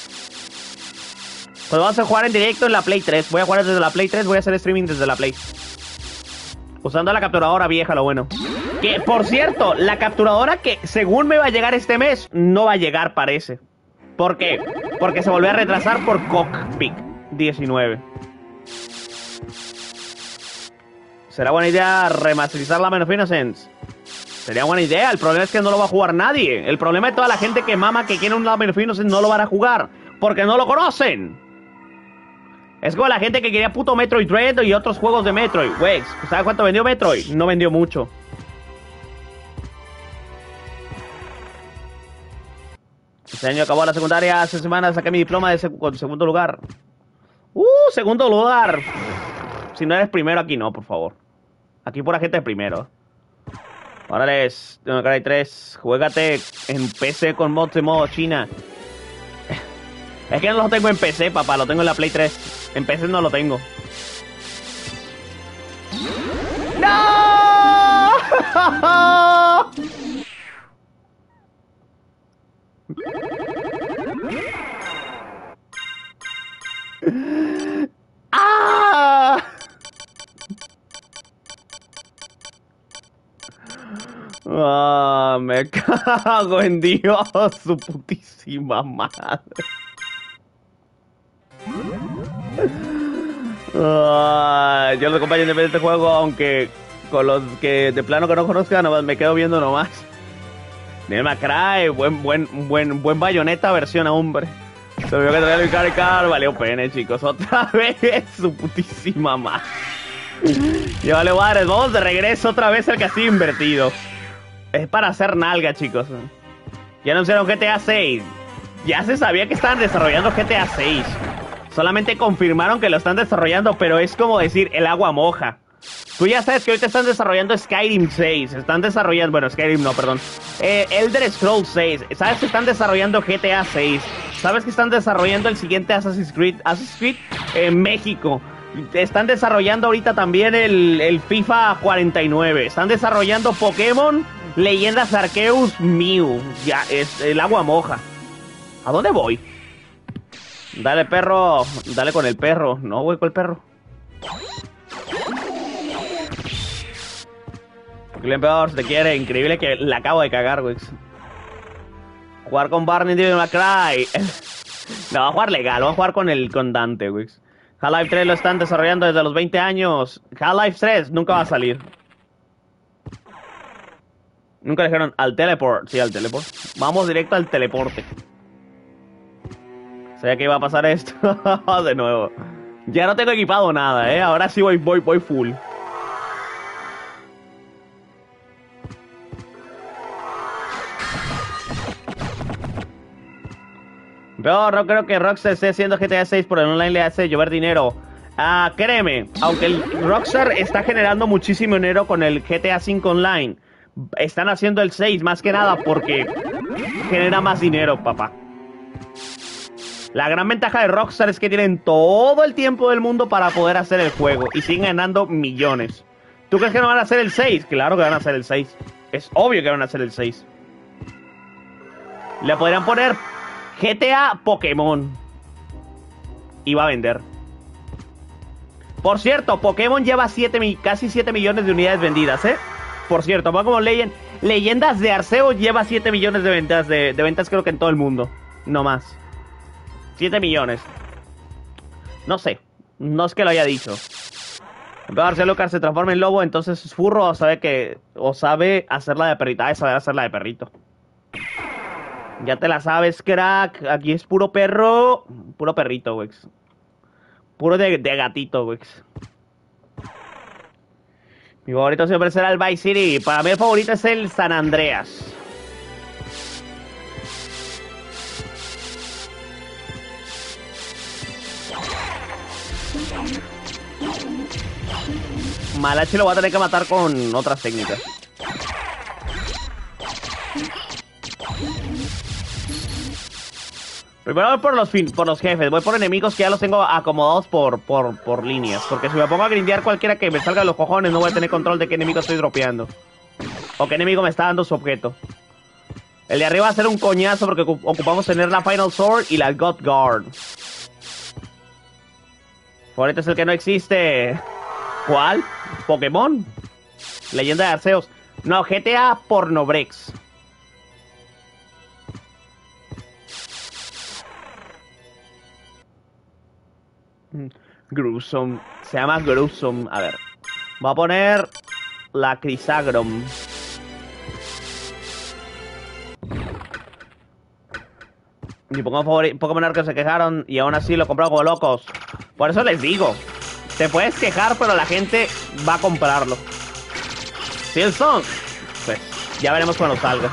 Pues vamos a jugar en directo en la Play tres. Voy a jugar desde la Play tres, voy a hacer streaming desde la Play. Usando la capturadora vieja, lo bueno. Que, por cierto, la capturadora que según me va a llegar este mes, no va a llegar, parece. ¿Por qué? Porque se volvió a retrasar por Cockpit diecinueve. ¿Será buena idea remasterizar la Man of Innocence? Sería buena idea, el problema es que no lo va a jugar nadie. El problema de toda la gente que mama que quiere un Man of Innocence no lo van a jugar, porque no lo conocen. Es como la gente que quería puto Metroid Dread y otros juegos de Metroid. Güey, ¿sabes cuánto vendió Metroid? No vendió mucho. Este año acabó la secundaria, hace semanas saqué mi diploma de seg segundo lugar. ¡Uh! Segundo lugar. Si no eres primero aquí no, por favor. Aquí pura gente de primero. Órale, Devil May Cry tres. Juégate en P C con mods de modo China. Es que no lo tengo en P C, papá. Lo tengo en la Play tres. En P C no lo tengo. ¡No! ¡Ah! Ah, me cago en Dios, su putísima madre. Ah, yo lo acompaño en este juego, aunque con los que de plano que no conozcan, nomás me quedo viendo nomás. Devil May Cry, buen, buen, buen, buen Bayonetta versión a hombre. Se olvidó que traía el Cari Car, valió pene, chicos. Otra vez, su putísima madre. Ya vale, madres, vamos de regreso otra vez al castillo invertido. Es para hacer nalga, chicos. Ya anunciaron G T A seis. Ya se sabía que estaban desarrollando G T A seis. Solamente confirmaron que lo están desarrollando, pero es como decir, el agua moja. Tú ya sabes que ahorita están desarrollando Skyrim seis. Están desarrollando, bueno, Skyrim no, perdón. Eh, Elder Scrolls seis. Sabes que están desarrollando G T A seis. Sabes que están desarrollando el siguiente Assassin's Creed. Assassin's Creed en México. Están desarrollando ahorita también el, el FIFA cuarenta y nueve. Están desarrollando Pokémon Leyendas Arceus Mew. Ya, es el agua moja. ¿A dónde voy? Dale, perro. Dale con el perro. No voy con el perro. Porque el emperador se te quiere. Increíble que la acabo de cagar, güey. Jugar con Barney en Devil May Cry. No, va a jugar legal. Va a jugar con el con Dante, güey. Half-Life tres lo están desarrollando desde los veinte años. Half-Life tres nunca va a salir. Nunca le dijeron al teleport. Sí, al teleport. Vamos directo al teleporte. Sabía que iba a pasar esto. De nuevo. Ya no tengo equipado nada, eh. Ahora sí voy, voy, voy full. Pero no creo que Rockstar esté haciendo G T A seis por el online le hace llover dinero. Ah, créeme, aunque el Rockstar está generando muchísimo dinero con el G T A cinco online, están haciendo el seis más que nada porque genera más dinero, papá. La gran ventaja de Rockstar es que tienen todo el tiempo del mundo para poder hacer el juego y siguen ganando millones. ¿Tú crees que no van a hacer el seis? Claro que van a hacer el seis. Es obvio que van a hacer el seis. Le podrían poner G T A Pokémon y va a vender. Por cierto, Pokémon lleva siete, casi siete millones de unidades vendidas, ¿eh? Por cierto, Pokémon Legend, Leyendas de Arceus lleva siete millones de ventas, de, de ventas creo que en todo el mundo. No más. siete millones. No sé. No es que lo haya dicho. En vez de Arcelucar se transforma en lobo, entonces es furro o sabe que... O sabe hacerla de perrito. Ah, es saber hacerla de perrito. Ya te la sabes, crack. Aquí es puro perro. Puro perrito, wex. Puro de, de gatito, wex. Mi favorito siempre será el Vice City. Para mí el favorito es el San Andreas. Malachi lo voy a tener que matar con otras técnicas. Primero voy por los, fin por los jefes, voy por enemigos que ya los tengo acomodados por, por, por líneas. Porque si me pongo a grindear cualquiera que me salga de los cojones, no voy a tener control de qué enemigo estoy dropeando. O qué enemigo me está dando su objeto. El de arriba va a ser un coñazo porque ocupamos tener la Final Sword y la God Guard. Favorito es el que no existe. ¿Cuál? ¿Pokémon? Leyenda de Arceus. No, G T A Pornobrex. Gruesome. Se llama Gruesome. A ver. Voy a poner la Crisagrom. Mi Pokémon, Pokémon que se quejaron y aún así lo compraron como locos. Por eso les digo, te puedes quejar, pero la gente va a comprarlo. Si el son, pues ya veremos cuando salga.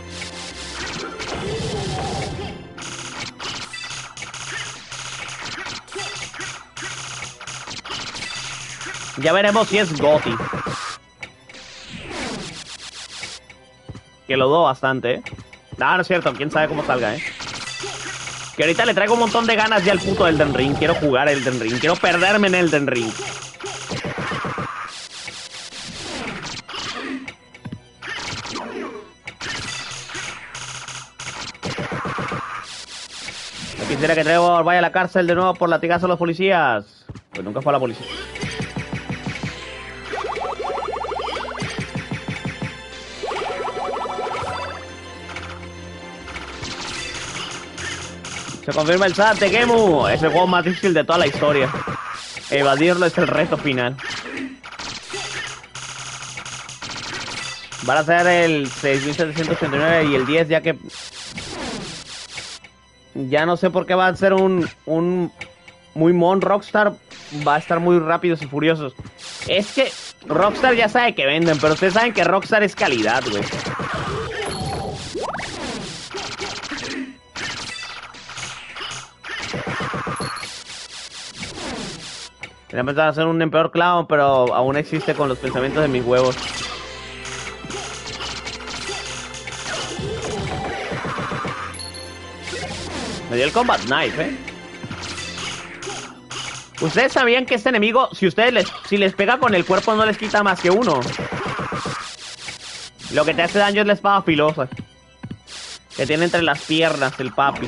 Ya veremos si es Goti. Que lo dudo bastante, ¿eh? No, no es cierto, quién sabe cómo salga, ¿eh? Que ahorita le traigo un montón de ganas ya al puto Elden Ring. Quiero jugar Elden Ring. Quiero perderme en Elden Ring. No quisiera que Trevor vaya a la cárcel de nuevo por latigazo a los policías. Pues nunca fue a la policía. Se confirma el S A T de Gemu. Es el juego más difícil de toda la historia. Evadirlo es el reto final. Van a ser el seis mil setecientos ochenta y nueve y el diez, ya que... Ya no sé por qué va a ser un... un muy mon Rockstar. Va a estar muy rápidos y furiosos. Es que Rockstar ya sabe que venden, pero ustedes saben que Rockstar es calidad, güey. Tenía pensado hacer un Emperador Clown, pero aún existe con los pensamientos de mis huevos. Me dio el Combat Knife, ¿eh? Ustedes sabían que este enemigo, si ustedes les, si les pega con el cuerpo, no les quita más que uno. Lo que te hace daño es la espada filosa que tiene entre las piernas el papi.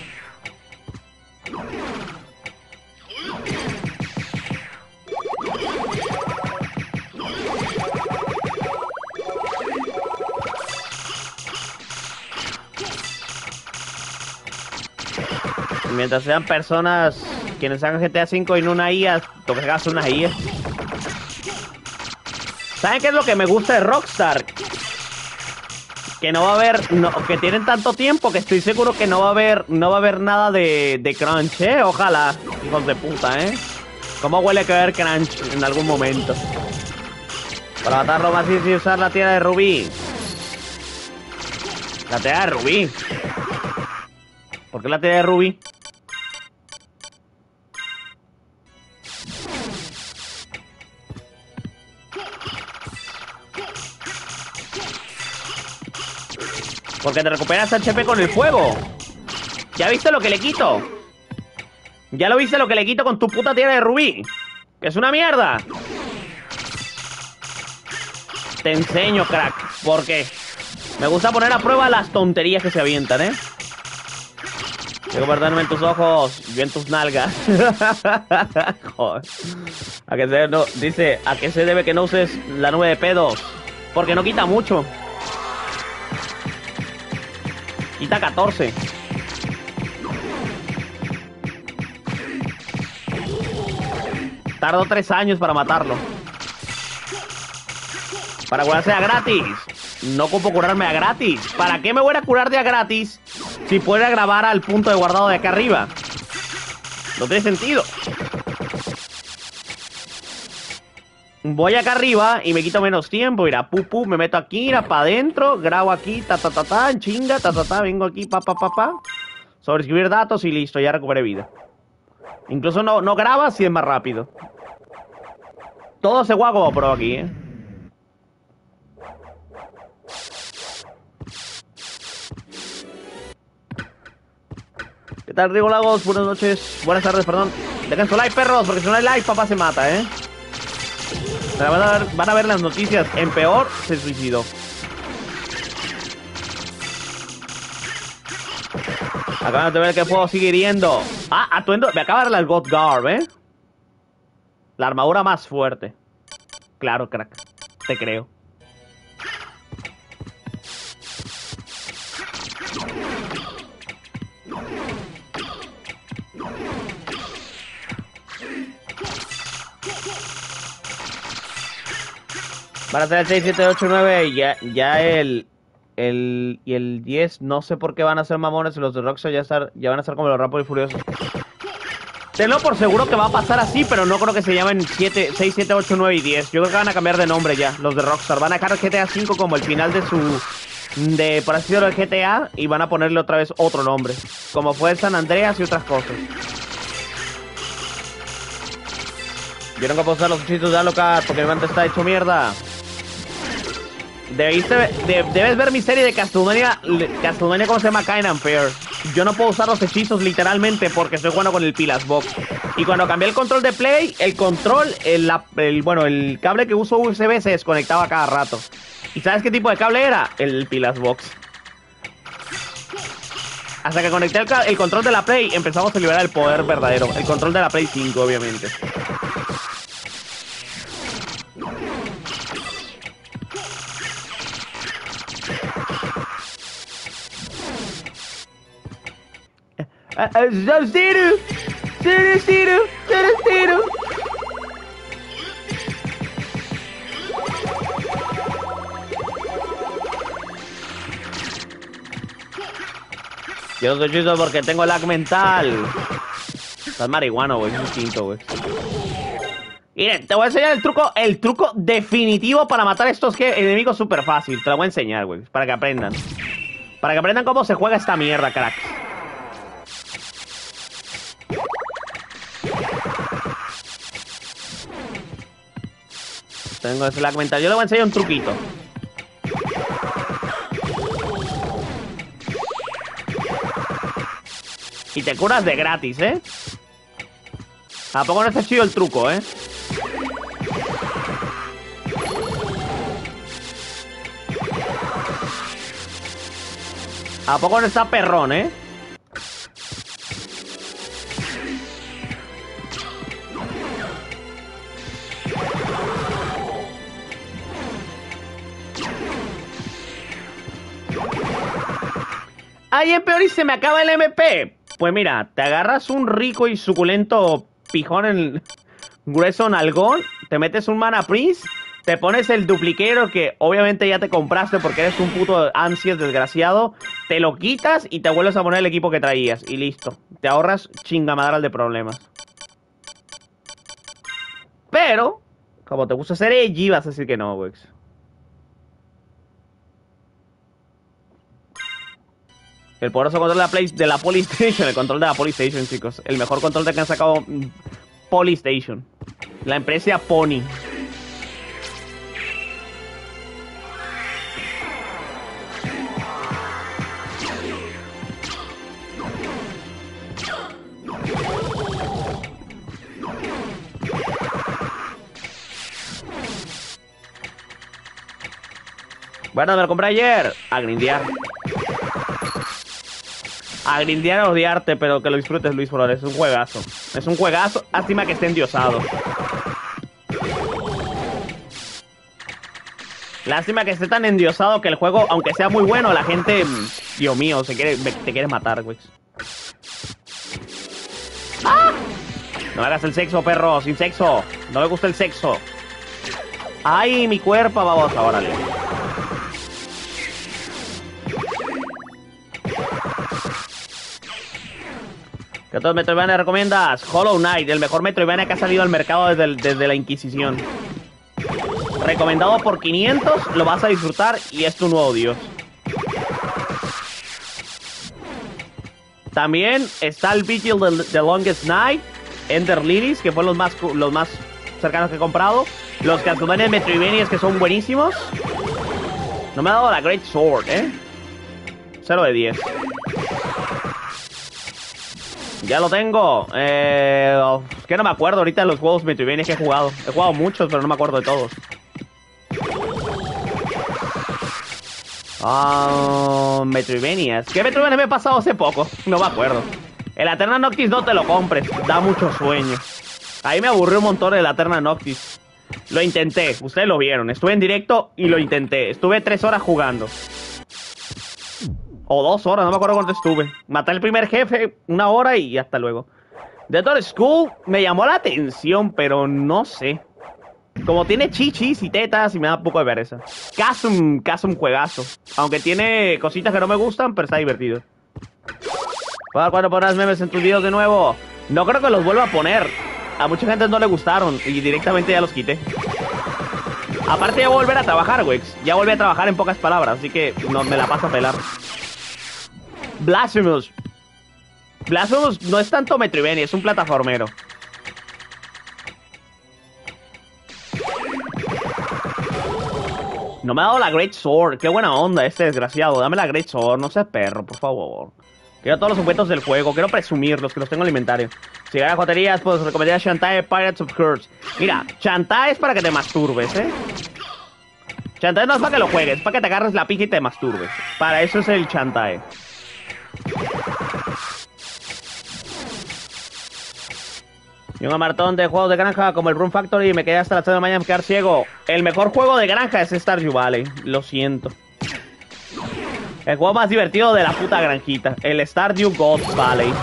Mientras sean personas quienes hagan G T A cinco y no una I A, toca que hagas una I A. ¿Saben qué es lo que me gusta de Rockstar? Que no va a haber, no, que tienen tanto tiempo que estoy seguro que no va a haber, no va a haber nada de, de crunch, ¿eh? Ojalá, hijos de puta, ¿eh? ¿Cómo huele que va a haber crunch en algún momento? Para matarlo más difícil usar la tierra de rubí. La tierra de rubí. ¿Por qué la tierra de rubí? Porque te recuperas H P con el fuego. ¿Ya viste lo que le quito? ¿Ya lo viste lo que le quito con tu puta tierra de rubí? Que es una mierda. Te enseño, crack. ¿Por qué? Me gusta poner a prueba las tonterías que se avientan, ¿eh? Quiero perderme en tus ojos y en tus nalgas. Joder. ¿A qué se, no, dice, ¿a qué se debe que no uses la nube de pedos? Porque no quita mucho. Quita catorce. Tardó tres años para matarlo. Para curarse a gratis. No ocupo curarme a gratis. ¿Para qué me voy a curar de a gratis si puedo grabar al punto de guardado de acá arriba? No tiene sentido. Voy acá arriba y me quito menos tiempo. Mira, pu, pu, me meto aquí, mira, para adentro. Grabo aquí, ta, ta, ta, ta, chinga, ta, ta, ta. Vengo aquí, pa, pa, pa, pa. Sobreescribir datos y listo, ya recuperé vida. Incluso no, no graba si es más rápido. Todo se juega como pro aquí, eh. ¿Qué tal, Rigo Lagos? Buenas noches, buenas tardes, perdón. Dejen su like, perros, porque si no hay like, papá se mata, ¿eh? Van a ver, van a ver las noticias. En peor, se suicidó. Acabas de ver que puedo seguir yendo. Ah, atuendo. Me acaba de dar la God Garb, ¿eh? La armadura más fuerte. Claro, crack. Te creo. Van a ser el seis, siete, ocho, nueve y ya, ya el, el... Y el diez, no sé por qué van a ser mamones. Los de Rockstar ya, estar, ya van a ser como los Rápidos y Furiosos. Tenlo por seguro que va a pasar así, pero no creo que se llamen siete, seis, siete, ocho, nueve y diez. Yo creo que van a cambiar de nombre ya, los de Rockstar. Van a dejar el G T A cinco como el final de su... De, por así decirlo, el G T A, y van a ponerle otra vez otro nombre. Como fue San Andreas y otras cosas. Vieron que puedo usar los hechizos de Alucard porque mi mante está hecho mierda. Debiste, de, debes ver mi serie de Castlevania, Castlevania, ¿cómo se llama? Kind and Fair. Yo no puedo usar los hechizos literalmente porque estoy jugando con el Pilas Box. Y cuando cambié el control de Play, el control, el, el, bueno, el cable que uso U S B se desconectaba cada rato. ¿Y sabes qué tipo de cable era? El Pilas Box. Hasta que conecté el, el control de la Play, empezamos a liberar el poder verdadero. El control de la Play cinco, obviamente. Zero, zero, zero, zero, zero. Yo soy chido porque tengo lag mental. Estás marihuano, güey, es instinto, güey. Miren, te voy a enseñar el truco, el truco definitivo para matar a estos enemigos súper fácil. Te lo voy a enseñar, güey, para que aprendan. Para que aprendan cómo se juega esta mierda, crack. Tengo ese lag mental. Yo le voy a enseñar un truquito. Y te curas de gratis, ¿eh? ¿A poco no está chido el truco, eh? ¿A poco no está perrón, eh? Ay, en peor y se me acaba el M P. Pues mira, te agarras un rico y suculento pijón en grueso nalgón, te metes un Mana Prince, te pones el dupliquero que obviamente ya te compraste porque eres un puto ansias desgraciado, te lo quitas y te vuelves a poner el equipo que traías y listo. Te ahorras chingamadral de problemas. Pero, como te gusta ser edgy, vas a decir que no, Wex. El poderoso control de la, Play, de la Polystation, el control de la Polystation, chicos. El mejor control de que han sacado Polystation. La empresa Pony. Bueno, me lo compré ayer. A grindear. A grindear a odiarte, pero que lo disfrutes, Luis, por ahora. Es un juegazo. Es un juegazo. Lástima que esté endiosado. Lástima que esté tan endiosado que el juego, aunque sea muy bueno, la gente... Dios mío, se quiere, te quiere matar, güey. ¡Ah! No me hagas el sexo, perro. Sin sexo. No me gusta el sexo. ¡Ay, mi cuerpo! Vamos, órale. ¿Qué otros Metroidvania recomiendas? Hollow Knight, el mejor Metroidvania que ha salido al mercado desde, el, desde la Inquisición. Recomendado por quinientos, lo vas a disfrutar y es tu nuevo dios. También está el Vigil de The Longest Night, Ender Lilies, que fueron los más, los más cercanos que he comprado. Los Castlevania Metroidvanias que son buenísimos. No me ha dado la Great Sword, ¿eh? cero de diez. Ya lo tengo. Eh, es que no me acuerdo ahorita de los juegos Metroidvania que he jugado. He jugado muchos, pero no me acuerdo de todos. Ah, Metroidvanias. ¿Qué Metroidvania me he pasado hace poco? No me acuerdo. El Aeterna Noctis no te lo compres. Da mucho sueño. Ahí me aburrió un montón el Aeterna Noctis. Lo intenté. Ustedes lo vieron. Estuve en directo y lo intenté. Estuve tres horas jugando. O dos horas, no me acuerdo cuánto estuve. Maté al primer jefe, una hora y hasta luego. Detour School me llamó la atención, pero no sé. Como tiene chichis y tetas y me da un poco de pereza. Kasum, Kasum juegazo. Aunque tiene cositas que no me gustan, pero está divertido. ¿Cuándo pondrás memes en tus videos de nuevo? No creo que los vuelva a poner. A mucha gente no le gustaron y directamente ya los quité. Aparte ya voy a volver a trabajar, Wex. Ya volví a trabajar en pocas palabras, así que no me la paso a pelar. Blasphemous. Blasphemous no es tanto Metroidvania, es un plataformero. No me ha dado la Great Sword. Qué buena onda este desgraciado. Dame la Great Sword, no seas perro, por favor. Quiero todos los objetos del juego, quiero presumirlos, que los tengo en el inventario. Si ganas joterías, pues recomendaría Shantae Pirates of Curse. Mira, Shantae es para que te masturbes, ¿eh? Shantae no es para que lo juegues, es para que te agarres la pija y te masturbes. Para eso es el Shantae. Y un maratón de juegos de granja como el Room Factory y me quedé hasta las tres de la mañana a quedar ciego. El mejor juego de granja es Stardew Valley, lo siento. El juego más divertido de la puta granjita. El Stardew Gods Valley.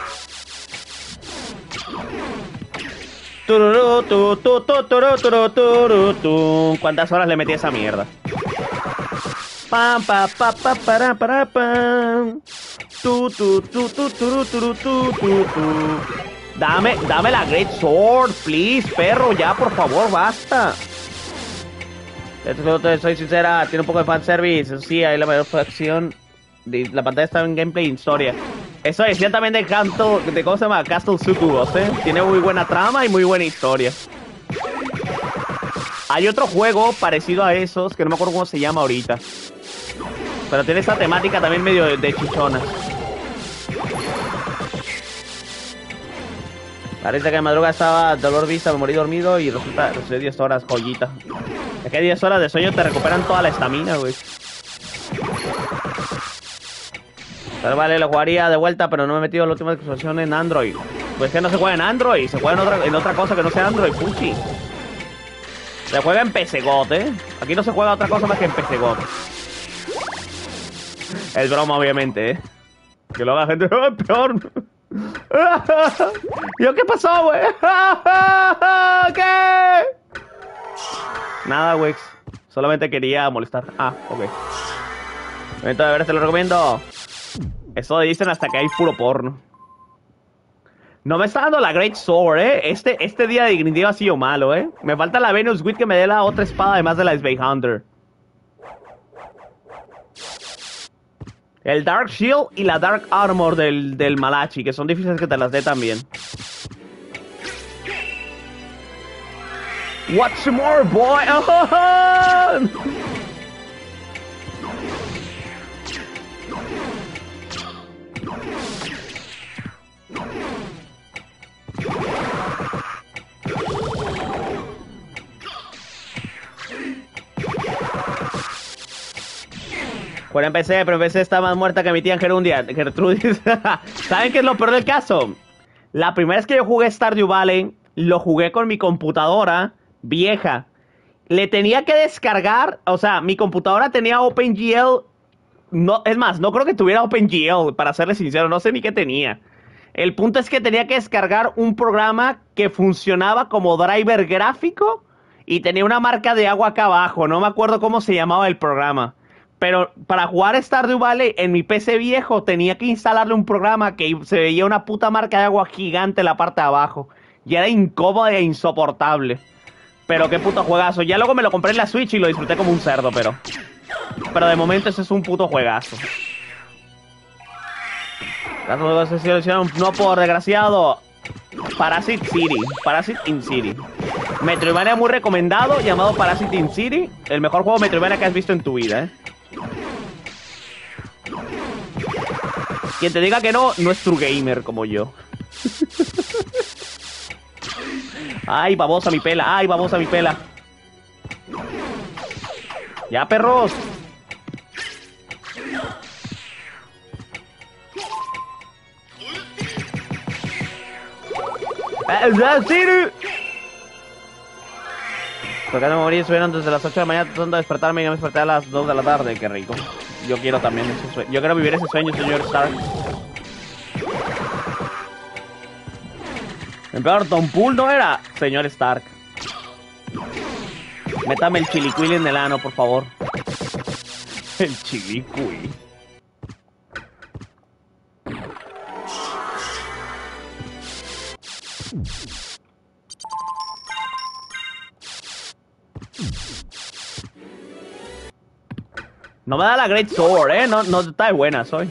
Tururú, tu, tu, tu, turu, turu, turu, tu. ¿Cuántas horas le metí a esa mierda? Pam, pa, pa, pa, para, para, pam. Tu, tu, tu, tu, turu, turu, tu, tu, tu. Dame, dame la Great Sword, please, perro, ya, por favor, basta. Esto soy sincera, tiene un poco de fanservice. Eso sí, hay la mayor fracción de la pantalla está en gameplay y historia. Eso decía también de canto, de cómo se llama, Castle Succubus, ¿eh? Tiene muy buena trama y muy buena historia. Hay otro juego parecido a esos, que no me acuerdo cómo se llama ahorita. Pero tiene esta temática también medio de, de chichona. Parece que en madrugada estaba dolor vista, me morí dormido y resulta, resulta diez horas, joyita. Es que diez horas de sueño te recuperan toda la estamina, güey. Pero vale, lo jugaría de vuelta, pero no me he metido en la última actualización en Android. Pues que no se juega en Android, se juega en otra, en otra cosa que no sea Android, puchi. Se juega en P C God, ¿eh? Aquí no se juega otra cosa más que en P C God. Es broma, obviamente, ¿eh? Que lo haga gente... ¡Oh, peor! ¿Yo qué pasó, güey? ¿Qué? Nada, Wex. Solamente quería molestar. Ah, ok. Momento de ver, te lo recomiendo. Eso dicen hasta que hay puro porno. No me está dando la Great Sword, eh. Este, este día de grindeo ha sido malo, eh. Me falta la Venus Wit que me dé la otra espada además de la Space Hunter. El Dark Shield y la Dark Armor del, del Malachi, que son difíciles que te las dé también. What's more, boy? Oh! Juega en P C, pero en P C está más muerta que mi tía Gerundia, Gertrudis. ¿Saben qué es lo peor del caso? La primera vez que yo jugué Stardew Valley, lo jugué con mi computadora vieja. Le tenía que descargar, o sea, mi computadora tenía OpenGL. No, es más, no creo que tuviera OpenGL, para serles sincero, no sé ni qué tenía. El punto es que tenía que descargar un programa que funcionaba como driver gráfico y tenía una marca de agua acá abajo. No me acuerdo cómo se llamaba el programa. Pero para jugar Stardew Valley en mi P C viejo tenía que instalarle un programa que se veía una puta marca de agua gigante en la parte de abajo. Y era incómodo e insoportable. Pero qué puto juegazo. Ya luego me lo compré en la Switch y lo disfruté como un cerdo, pero... Pero de momento ese es un puto juegazo. Las dos se seleccionaron, no por desgraciado. Parasite City. Parasite in City. Metroidvania muy recomendado, llamado Parasite in City. El mejor juego Metroidvania que has visto en tu vida, eh. Quien te diga que no, no es true gamer como yo. Ay, babosa mi pela, ay, babosa mi pela. Ya, perros. Porque no me morí, estuvieron desde las ocho de la mañana tratando de despertarme y no me desperté a las dos de la tarde. Qué rico. Yo quiero también ese sueño. Yo quiero vivir ese sueño, señor Stark. Emperador Tom Pool no era, señor Stark. Métame el chilicuil en el ano, por favor. El chilicuil. No me da la Great Sword, eh. No, no está de buena, soy.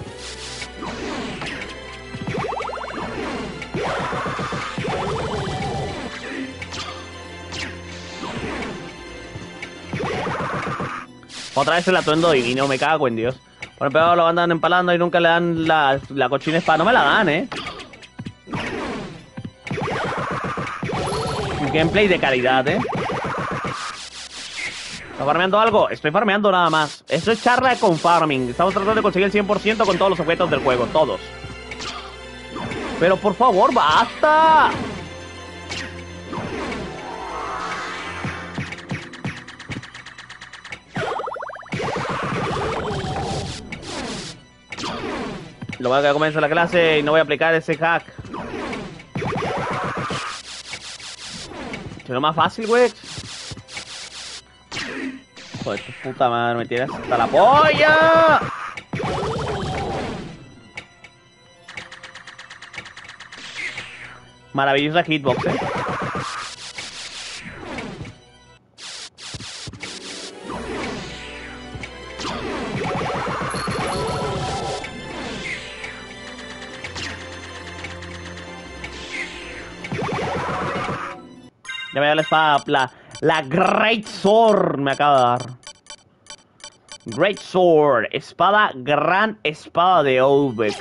Otra vez el atuendo divino, me cago en Dios. Por el peor lo andan empalando y nunca le dan la, la cochina espada. No me la dan, eh. Gameplay de calidad, eh. ¿Está farmeando algo? Estoy farmeando nada más. Esto es charla con farming. Estamos tratando de conseguir el cien por ciento con todos los objetos del juego. Todos. Pero por favor, basta. Lo bueno que comienza la clase y no voy a aplicar ese hack. Es lo más fácil, güey. Joder, tu puta madre, me tiras hasta la polla. Maravillosa hitbox, eh. Ya me da la espada, la, la Great Sword me acaba de dar. Great Sword, espada, gran espada de Olbeck.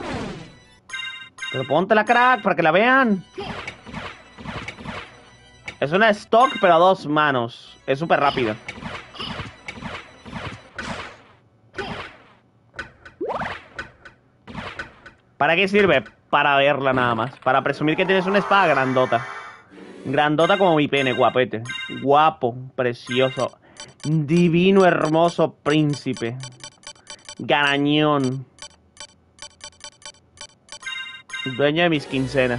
Pero ponte la crack para que la vean. Es una stock pero a dos manos. Es súper rápida. ¿Para qué sirve? Para verla nada más. Para presumir que tienes una espada grandota. Grandota como mi pene, guapete. Guapo, precioso. Divino, hermoso príncipe. Garañón. Dueño de mis quincenas.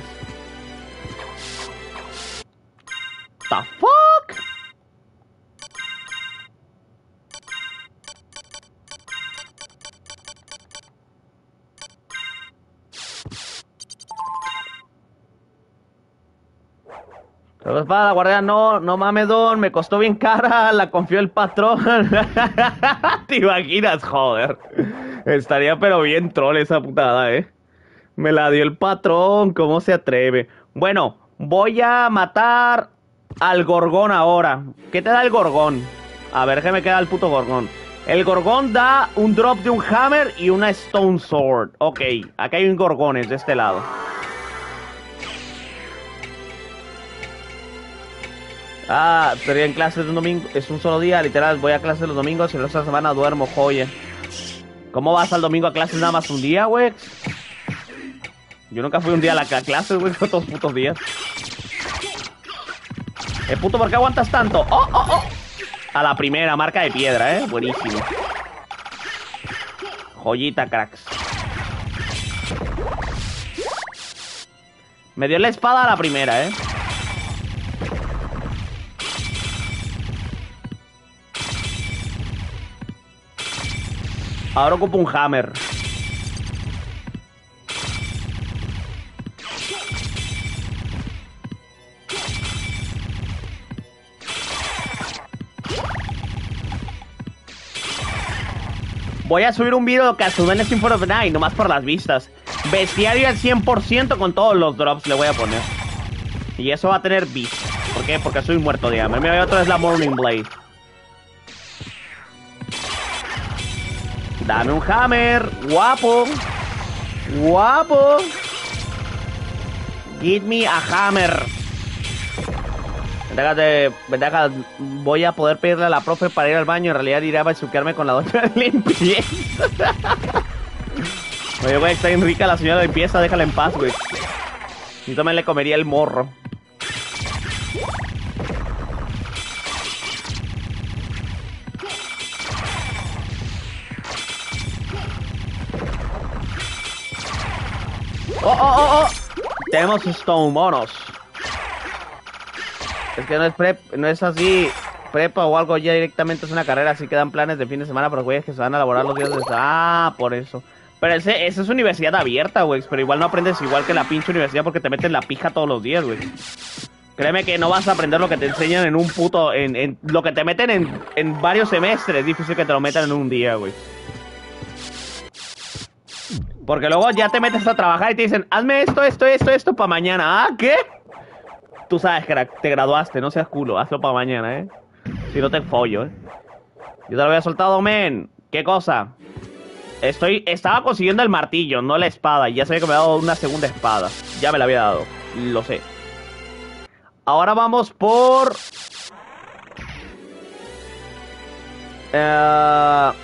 The fuck? Pero espada, la guardia, no, no mames, don, me costó bien cara, la confió el patrón. ¿Te imaginas? Joder. Estaría pero bien troll esa putada, eh. Me la dio el patrón, ¿cómo se atreve? Bueno, voy a matar al gorgón ahora. ¿Qué te da el gorgón? A ver, ¿qué me queda el puto gorgón? El gorgón da un drop de un hammer y una stone sword. Ok, acá hay un gorgones de este lado. Ah, estaría en clases de un domingo. Es un solo día, literal. Voy a clases los domingos y la otra semana duermo, joya. ¿Cómo vas al domingo a clases nada más un día, güey? Yo nunca fui un día a la clase, güey, todos los putos días. Eh, puto, ¿por qué aguantas tanto? ¡Oh, oh, oh! A la primera, marca de piedra, eh. Buenísimo. Joyita, cracks. Me dio la espada a la primera, eh. Ahora ocupo un hammer. Voy a subir un video de Castlevania Symphony of the Night, nomás por las vistas. Bestiario al cien por ciento con todos los drops le voy a poner. Y eso va a tener beat. ¿Por qué? Porque soy muerto de hambre. Mira, otra vez la Morning Blade. Dame un hammer. Guapo. Guapo. Give me a hammer. Déjate, verdad que voy a poder pedirle a la profe para ir al baño. En realidad iré a besuquearme con la doña de limpieza. Oye, güey, está bien rica la señora de limpieza. Déjala en paz, güey. Yo también le comería el morro. ¡Oh, oh, oh, oh! Tenemos stone, monos. Es que no es prep, no es así. prepa o algo, ya directamente es una carrera, así que dan planes de fin de semana para güeyes que se van a elaborar los días de... Ah, por eso. Pero ese, esa es universidad abierta, güey, pero igual no aprendes igual que la pinche universidad porque te meten la pija todos los días, güey. Créeme que no vas a aprender lo que te enseñan en un puto... En, en lo que te meten en, en varios semestres, es difícil que te lo metan en un día, güey. Porque luego ya te metes a trabajar y te dicen, hazme esto, esto, esto, esto para mañana. ¿Ah, qué? Tú sabes que te graduaste, no seas culo, hazlo para mañana, ¿eh? Si no te follo, ¿eh? Yo te lo había soltado, men. ¿Qué cosa? Estoy, estaba consiguiendo el martillo, no la espada. Y ya sabía que me había dado una segunda espada. Ya me la había dado, lo sé. Ahora vamos por... Uh...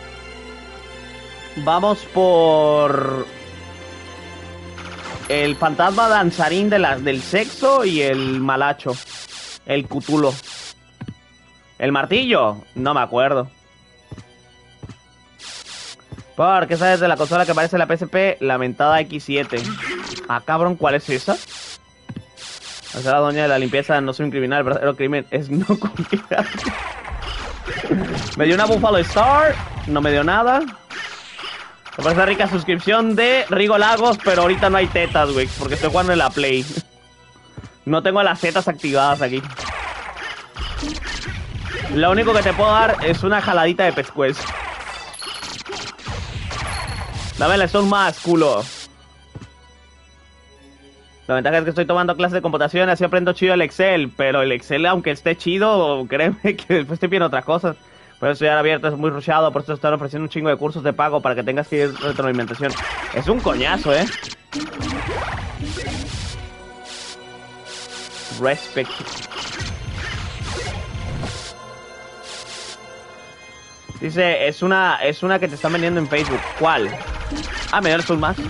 Vamos por... El fantasma danzarín de la, del sexo y el malacho. El cutulo. ¿El martillo? No me acuerdo. ¿Por qué sabes de la consola que parece la P S P? Lamentada X siete. Ah, cabrón, ¿cuál es esa? O sea, la doña de la limpieza, no soy un criminal, el verdadero crimen es no confiar. Me dio una Buffalo Star, no me dio nada. Me parece rica suscripción de Rigo Lagos, pero ahorita no hay tetas, güey, porque estoy jugando en la Play. No tengo las tetas activadas aquí. Lo único que te puedo dar es una jaladita de pescuezo. Dame la Stone más, culo. La ventaja es que estoy tomando clases de computación, así aprendo chido el Excel. Pero el Excel, aunque esté chido, créeme que después estoy viendo otras cosas. Puedes estudiar abierto, es muy rushado, por eso están ofreciendo un chingo de cursos de pago para que tengas que ir retroalimentación. Es un coñazo, ¿eh? Respect. Dice, es una, es una que te están vendiendo en Facebook. ¿Cuál? Ah, me dio el Soul más.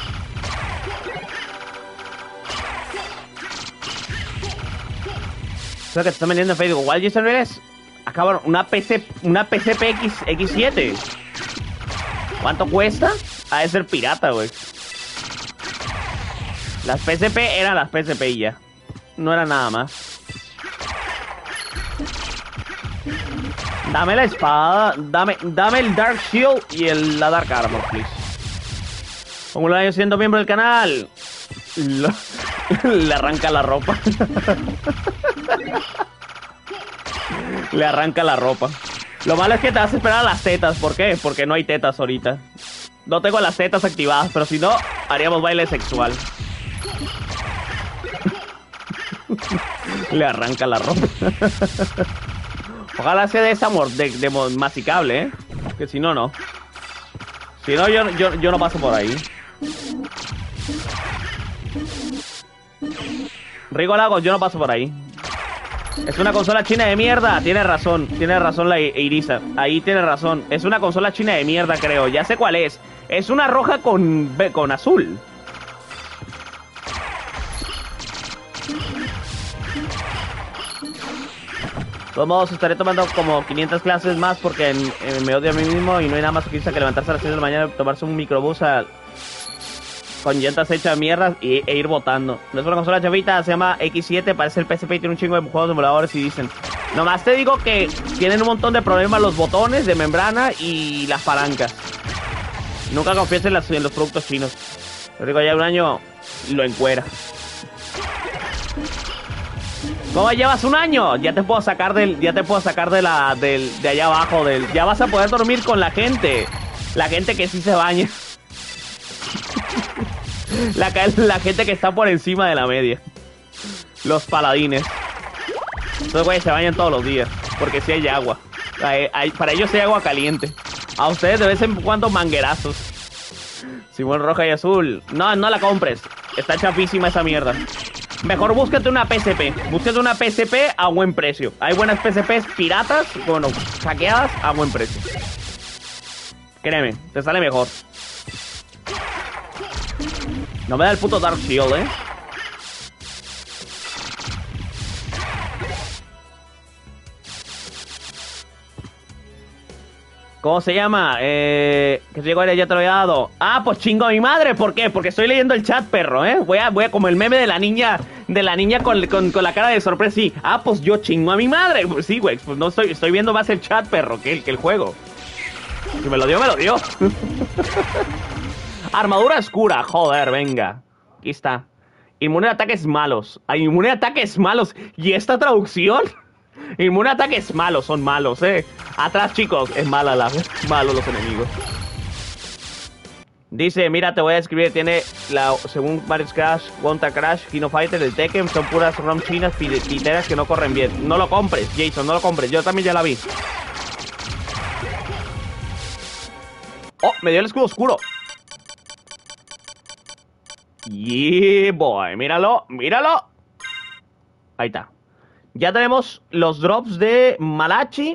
Es una que te están vendiendo en Facebook. ¿Cuál Jason eres? Acabaron, una P C, una P C P X, X siete. ¿Cuánto cuesta? Ha de ser pirata, güey. Las P S P eran las P S P y ya. No era nada más. Dame la espada, dame, dame el Dark Shield y el, la Dark Armor, please. Como lo año siendo miembro del canal. Lo, le arranca la ropa. Le arranca la ropa. Lo malo es que te vas a esperar a las tetas. ¿Por qué? Porque no hay tetas ahorita. No tengo las tetas activadas, pero si no, haríamos baile sexual. Le arranca la ropa. Ojalá sea de esa amor, de, de masticable, ¿eh? Que si no, no. Si no, yo, yo, yo no paso por ahí. Rigo Lagos, yo no paso por ahí. Es una consola china de mierda. Tiene razón, tiene razón la Irisa. Ahí tiene razón. Es una consola china de mierda, creo. Ya sé cuál es. Es una roja con, con azul. De todos modos, estaré tomando como quinientas clases más porque en, en, me odio a mí mismo y no hay nada más que levantarse a las seis de la mañana y tomarse un microbús a, con llantas hechas mierdas y, e ir votando. No es una consola chavita, se llama X siete, parece el P S P y tiene un chingo de juegos de emuladores y dicen... Nomás te digo que tienen un montón de problemas los botones de membrana y las palancas. Nunca confíes en, las, en los productos chinos. Yo digo, ya un año lo encuera. ¿Cómo llevas un año? Ya te puedo sacar del, ya te puedo sacar de la, del, de allá abajo, del, ya vas a poder dormir con la gente, la gente que sí se baña, la, la gente que está por encima de la media, los paladines. Entonces, güey, se bañan todos los días, porque sí hay agua, hay, hay, para ellos hay agua caliente, a ustedes de vez en cuando manguerazos. Simón roja y azul, no, no la compres, está chapísima esa mierda. Mejor búscate una P S P. Búscate una P S P a buen precio. Hay buenas P S Ps piratas, bueno, hackeadas a buen precio. Créeme, te sale mejor. No me da el puto Dark Shield, eh. ¿Cómo se llama? Eh, que llegó ya te lo había dado. Ah, pues chingo a mi madre. ¿Por qué? Porque estoy leyendo el chat, perro, ¿eh? Voy a, voy a como el meme de la niña, de la niña con, con, con la cara de sorpresa. Sí. Ah, pues yo chingo a mi madre. Pues sí, güey. Pues no estoy, estoy viendo más el chat, perro, que el, que el juego. Si me lo dio, me lo dio. Armadura oscura. Joder, venga. Aquí está. Inmune a ataques malos. Hay inmune a ataques malos. ¿Y esta traducción? Inmune a ataques malos, son malos, eh. Atrás, chicos, es mala la. Malos los enemigos. Dice, mira, te voy a escribir. Tiene la. Según Mario Crash, Wonta Crash, Kino Fighter, el Tekken, son puras ROM chinas piteras que no corren bien. No lo compres, Jason, no lo compres. Yo también ya la vi. Oh, me dio el escudo oscuro. Yeah, boy, míralo, míralo. Ahí está. Ya tenemos los drops de Malachi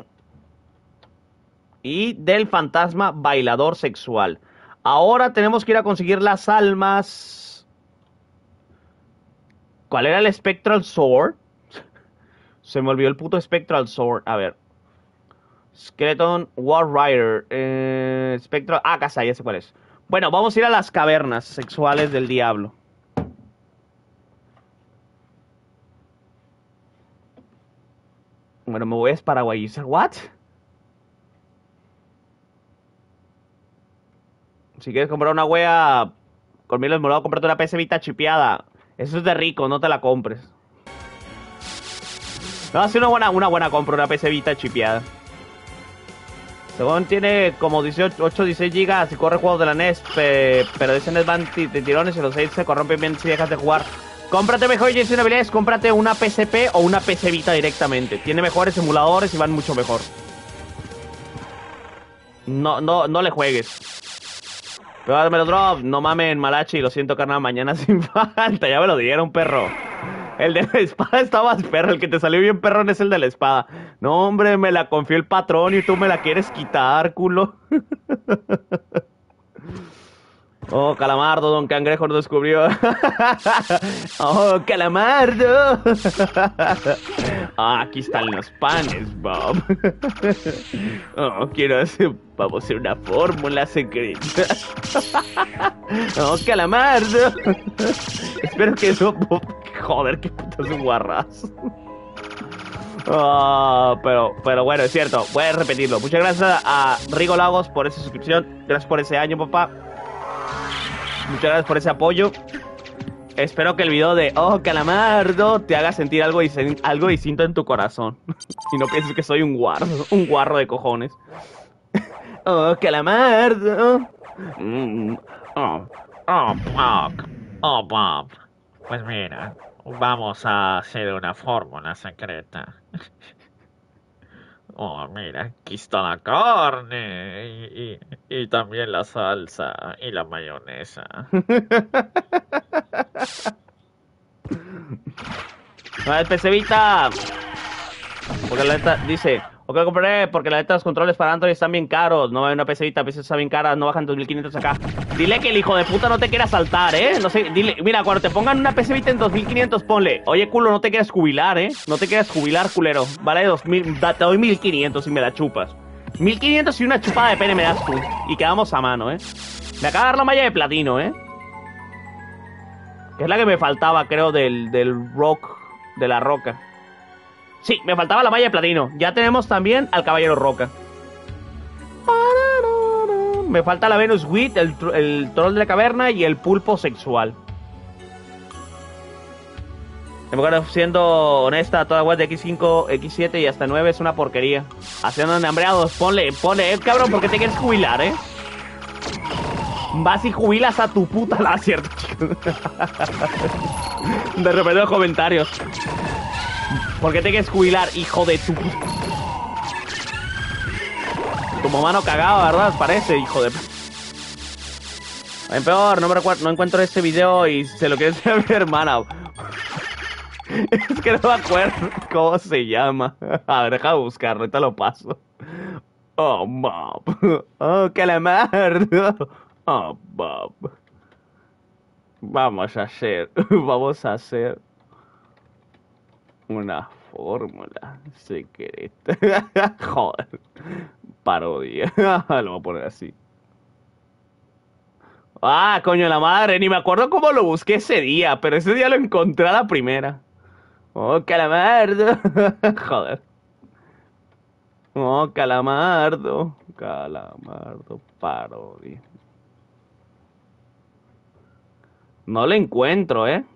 y del fantasma bailador sexual. Ahora tenemos que ir a conseguir las almas. ¿Cuál era el Spectral Sword? Se me olvidó el puto Spectral Sword. A ver. Skeleton War Rider. Eh, Spectral... Ah, casa, ya sé cuál es. Bueno, vamos a ir a las cavernas sexuales del diablo. Bueno, me voy a Paraguayizar. ¿What? Si quieres comprar una wea con miles molados, cómprate una P S Vita chipeada. Eso es de rico, no te la compres. No, hace una buena, una buena compra, una P S Vita chipeada. Según tiene como dieciocho, ocho, dieciséis gigas y corre juegos de la N E S, pe, pero de ese N E S van de tirones y los seis se corrompen bien si dejas de jugar. Cómprate mejor Jason habilidades, cómprate una P S P o una P S Vita directamente. Tiene mejores emuladores y van mucho mejor. No, no, no le juegues. Pero dame los drops, no mamen, Malachi, lo siento, carnal, mañana sin falta. Ya me lo dieron, perro. El de la espada está más perro, el que te salió bien perrón es el de la espada. No, hombre, me la confió el patrón y tú me la quieres quitar, culo. Oh, Calamardo, Don Cangrejo nos descubrió. Oh, Calamardo. Ah, aquí están los panes, Bob. Oh, quiero hacer... Vamos a hacer una fórmula secreta. Oh, Calamardo. Espero que eso... Joder, qué putas guarras. Oh, pero, pero bueno, es cierto. Voy a repetirlo. Muchas gracias a Rigo Lagos por esa suscripción. Gracias por ese año, papá. Muchas gracias por ese apoyo. Espero que el video de Oh, Calamardo te haga sentir algo, algo distinto en tu corazón. Y no pienses que soy un guarro, un guarro de cojones. Oh, Calamardo. Mm, oh, oh, Bob. Oh, Bob. Pues mira, vamos a hacer una fórmula secreta. Oh, mira, aquí está la carne y, y, y también la salsa y la mayonesa. No, el P C Vita. Porque la neta dice, ok, compré porque la neta los controles para Android están bien caros. No hay una P C Vita, P C está bien cara, no bajan dos mil quinientos acá. Dile que el hijo de puta no te quiera saltar, ¿eh? No sé, dile, mira, cuando te pongan una P C Vita en dos mil quinientos, ponle, oye, culo, no te quieras jubilar, ¿eh? No te quieras jubilar, culero. Vale dos mil, te doy mil quinientos y me la chupas. mil quinientos y una chupada de pene me das tú. Y quedamos a mano, ¿eh? Me acaba de dar la malla de platino, ¿eh? Que es la que me faltaba, creo, del, del rock, de la roca. Sí, me faltaba la malla de platino. Ya tenemos también al caballero roca. Me falta la Venus Wheat, el, el troll de la caverna y el pulpo sexual. Siendo honesta, toda web de equis cinco, equis siete y hasta nueve es una porquería. Haciendo hambreados, ponle, ponle, eh, cabrón, ¿por qué te quieres jubilar, eh? Vas y jubilas a tu puta la, cierto, chicos. De repente los comentarios. ¿Por qué te quieres jubilar, hijo de tu... Tu mamá no cagaba, ¿verdad? Parece, hijo de... En peor, no me recuerdo, no encuentro ese video y se lo quiere decir a mi hermana. Es que no me acuerdo cómo se llama. A ver, deja de buscarlo, ahorita lo paso. Oh, Bob. Oh, Calamardo. Oh, Bob. Vamos a hacer, vamos a hacer una fórmula secreta. Joder. Parodia. Lo voy a poner así. Ah, coño la madre. Ni me acuerdo cómo lo busqué ese día. Pero ese día lo encontré a la primera. Oh, calamardo. Joder. Oh, calamardo. Calamardo. Parodia. No lo encuentro, ¿eh?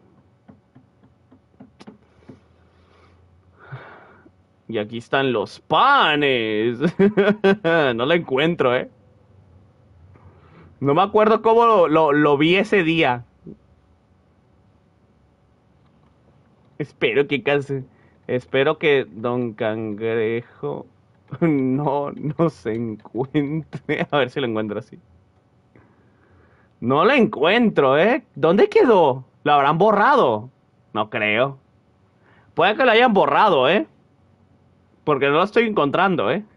Y aquí están los panes. No lo encuentro, ¿eh? No me acuerdo cómo lo, lo, lo vi ese día. Espero que case. Espero que Don Cangrejo no, no se encuentre. A ver si lo encuentro así. No lo encuentro, ¿eh? ¿Dónde quedó? ¿Lo habrán borrado? No creo. Puede que lo hayan borrado, ¿eh? Porque no lo estoy encontrando, ¿eh?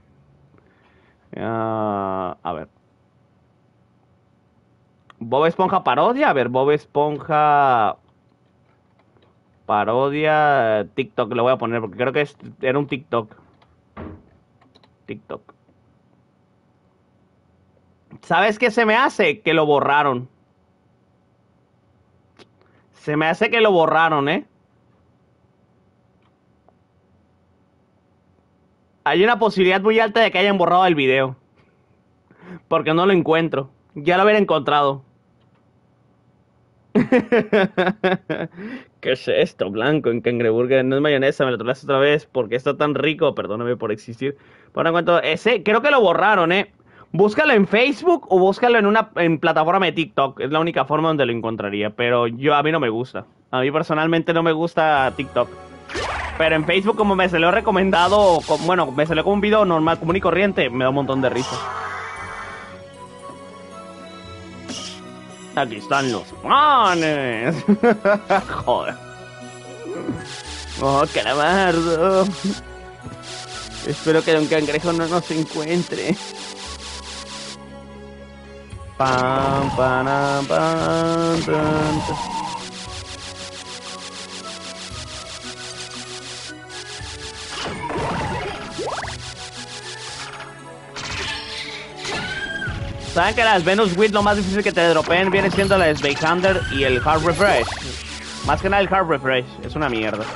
Ah, a ver. Bob Esponja parodia. A ver, Bob Esponja parodia TikTok. Lo voy a poner porque creo que es, era un TikTok. TikTok. ¿Sabes qué se me hace? Que lo borraron. Se me hace que lo borraron, ¿eh? Hay una posibilidad muy alta de que hayan borrado el video. Porque no lo encuentro. Ya lo hubiera encontrado. ¿Qué es esto? Blanco en cangreburger. No es mayonesa, me lo trolaste otra vez. Porque está tan rico. Perdóname por existir. Por cuanto ese, creo que lo borraron, ¿eh? Búscalo en Facebook o búscalo en una en plataforma de TikTok. Es la única forma donde lo encontraría. Pero yo a mí no me gusta. A mí personalmente no me gusta TikTok. Pero en Facebook, como me se lo he recomendado, como, bueno, me salió como un video normal, común y corriente, me da un montón de risa. Aquí están los panes. Joder. Oh, calamardo. Espero que Don Cangrejo no nos encuentre. Pam, pam, pam, pam, pam. Saben que las Venus Wheat lo más difícil que te dropeen viene siendo la Space Hunter y el Hard Refresh. Más que nada el Hard Refresh, es una mierda.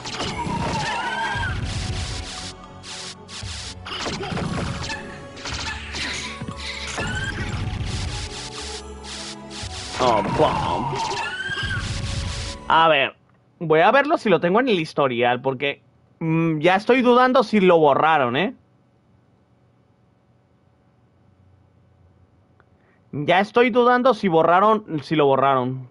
Oh, wow. A ver, voy a verlo si lo tengo en el historial, porque mmm, ya estoy dudando si lo borraron, ¿eh? Ya estoy dudando si borraron, si lo borraron.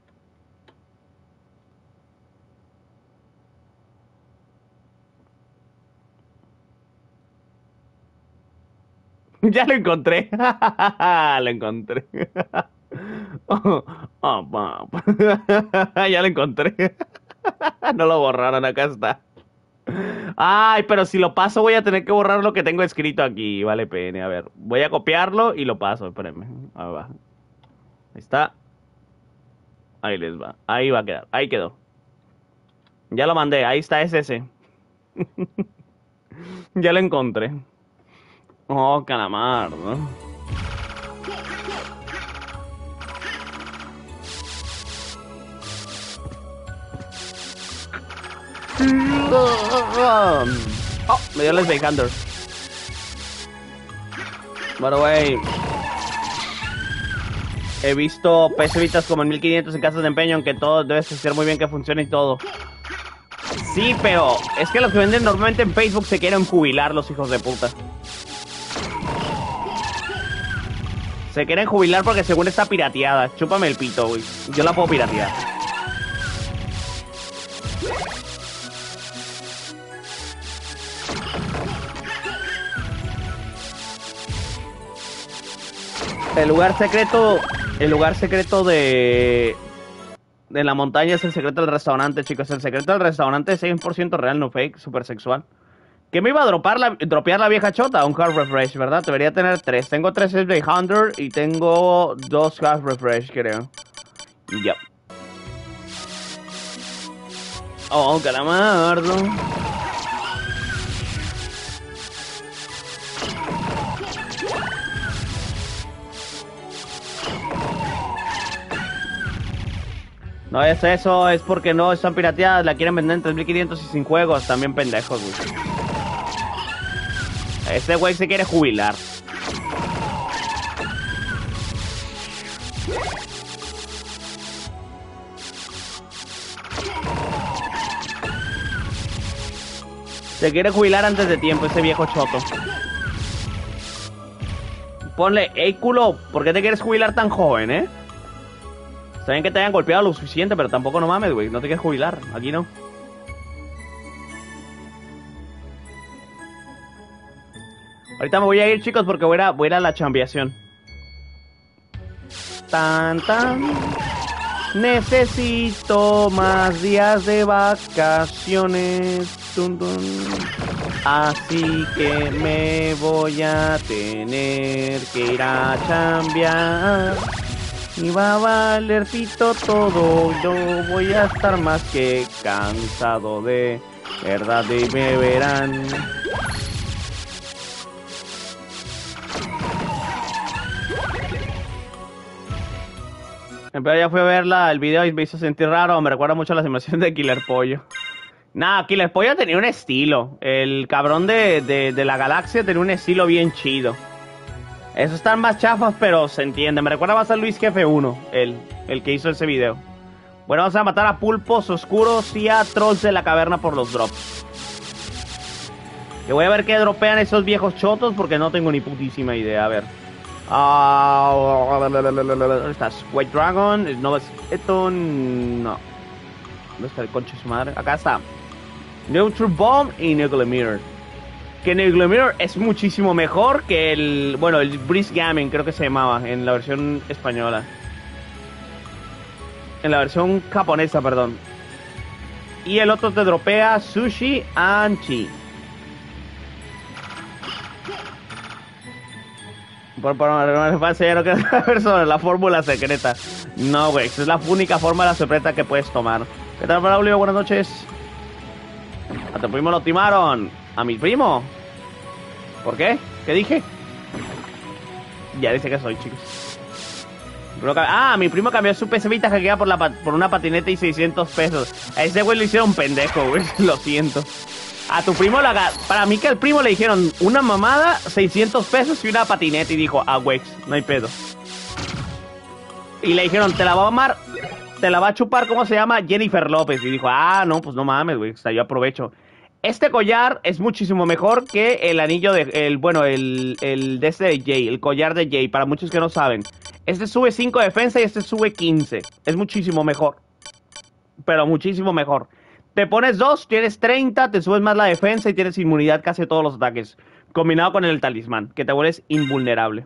Ya lo encontré. Lo encontré. Oh, oh, oh. Ya lo encontré. No lo borraron, acá está. Ay, pero si lo paso voy a tener que borrar lo que tengo escrito aquí. Vale, pene. A ver, voy a copiarlo y lo paso. Espérenme. Ahí va. Ahí está. Ahí les va. Ahí va a quedar. Ahí quedó. Ya lo mandé. Ahí está, es ese. Ya lo encontré. Oh, calamar, ¿no? Oh, me dio el Space Hunter. By the way, he visto P C Vitas como en mil quinientos en casas de empeño, aunque todo debe ser muy bien que funcione y todo. Sí, pero es que los que venden normalmente en Facebook se quieren jubilar, los hijos de puta. Se quieren jubilar porque según está pirateada. Chúpame el pito, güey. Yo la puedo piratear. El lugar secreto, el lugar secreto de de la montaña es el secreto del restaurante, chicos. El secreto del restaurante es cien por ciento real, no fake, súper sexual. ¿Qué me iba a dropar la, dropear la vieja chota? Un Hard Refresh, ¿verdad? Debería tener tres. Tengo tres Space Hunter y tengo dos Hard Refresh, creo. Y ya. Oh, calamardo. No es eso, es porque no están pirateadas, la quieren vender en tres mil quinientos y sin juegos, también pendejos, güey. Este güey se quiere jubilar. Se quiere jubilar antes de tiempo, ese viejo choto. Ponle, hey culo, ¿por qué te quieres jubilar tan joven, eh? Está bien que te hayan golpeado lo suficiente, pero tampoco no mames, güey. No te quieres jubilar, aquí no. Ahorita me voy a ir, chicos, porque voy a, voy a ir a la chambeación. Tan, tan. Necesito más días de vacaciones. Tun, tun. Así que me voy a tener que ir a chambear. Y va a valer pito todo. Yo voy a estar más que cansado de verdad y me verán. Pero ya fui a ver la, el video y me hizo sentir raro. Me recuerda mucho a las animaciones de Killer Pollo. Nah, Killer Pollo tenía un estilo. El cabrón de, de, de la galaxia tenía un estilo bien chido. Esos están más chafas, pero se entiende. Me recuerda más a Luis Jefe uno, el, el que hizo ese video. Bueno, vamos a matar a pulpos oscuros y a trolls de la caverna por los drops. Que voy a ver qué dropean esos viejos chotos porque no tengo ni putísima idea. A ver. Uh, ¿Dónde estás? White Dragon. No, esto no. ¿Dónde está el conche de su madre? Acá está. Neutral Bomb y Nuclear Mirror. Que Nuclear Mirror es muchísimo mejor que el... Bueno, el Breeze Gaming creo que se llamaba en la versión española. En la versión japonesa, perdón. Y el otro te dropea Sushi Anchi. Por favor, no enseñar que es sobre la fórmula secreta. No, güey, esa es la única fórmula secreta que puedes tomar. ¿Qué tal, Braulio? Buenas noches. A tu primo lo timaron. ¿A mi primo? ¿Por qué? ¿Qué dije? Ya dice que soy, chicos. Ah, mi primo cambió su P C Vita hackeada por, la, por una patineta y seiscientos pesos. A ese güey lo hicieron pendejo, güey. Lo siento. A tu primo, la, para mí que al primo le dijeron una mamada, seiscientos pesos y una patineta. Y dijo, ah, güey, no hay pedo. Y le dijeron, te la va a amar, te la va a chupar, ¿cómo se llama? Jennifer López. Y dijo, ah, no, pues no mames, güey. O sea, yo aprovecho. Este collar es muchísimo mejor que el anillo de... El, bueno, el, el de este de Jay, el collar de Jay, para muchos que no saben. Este sube cinco de defensa y este sube quince. Es muchísimo mejor. Pero muchísimo mejor. Te pones dos, tienes treinta, te subes más la defensa y tienes inmunidad casi a todos los ataques. Combinado con el talismán, que te vuelves invulnerable.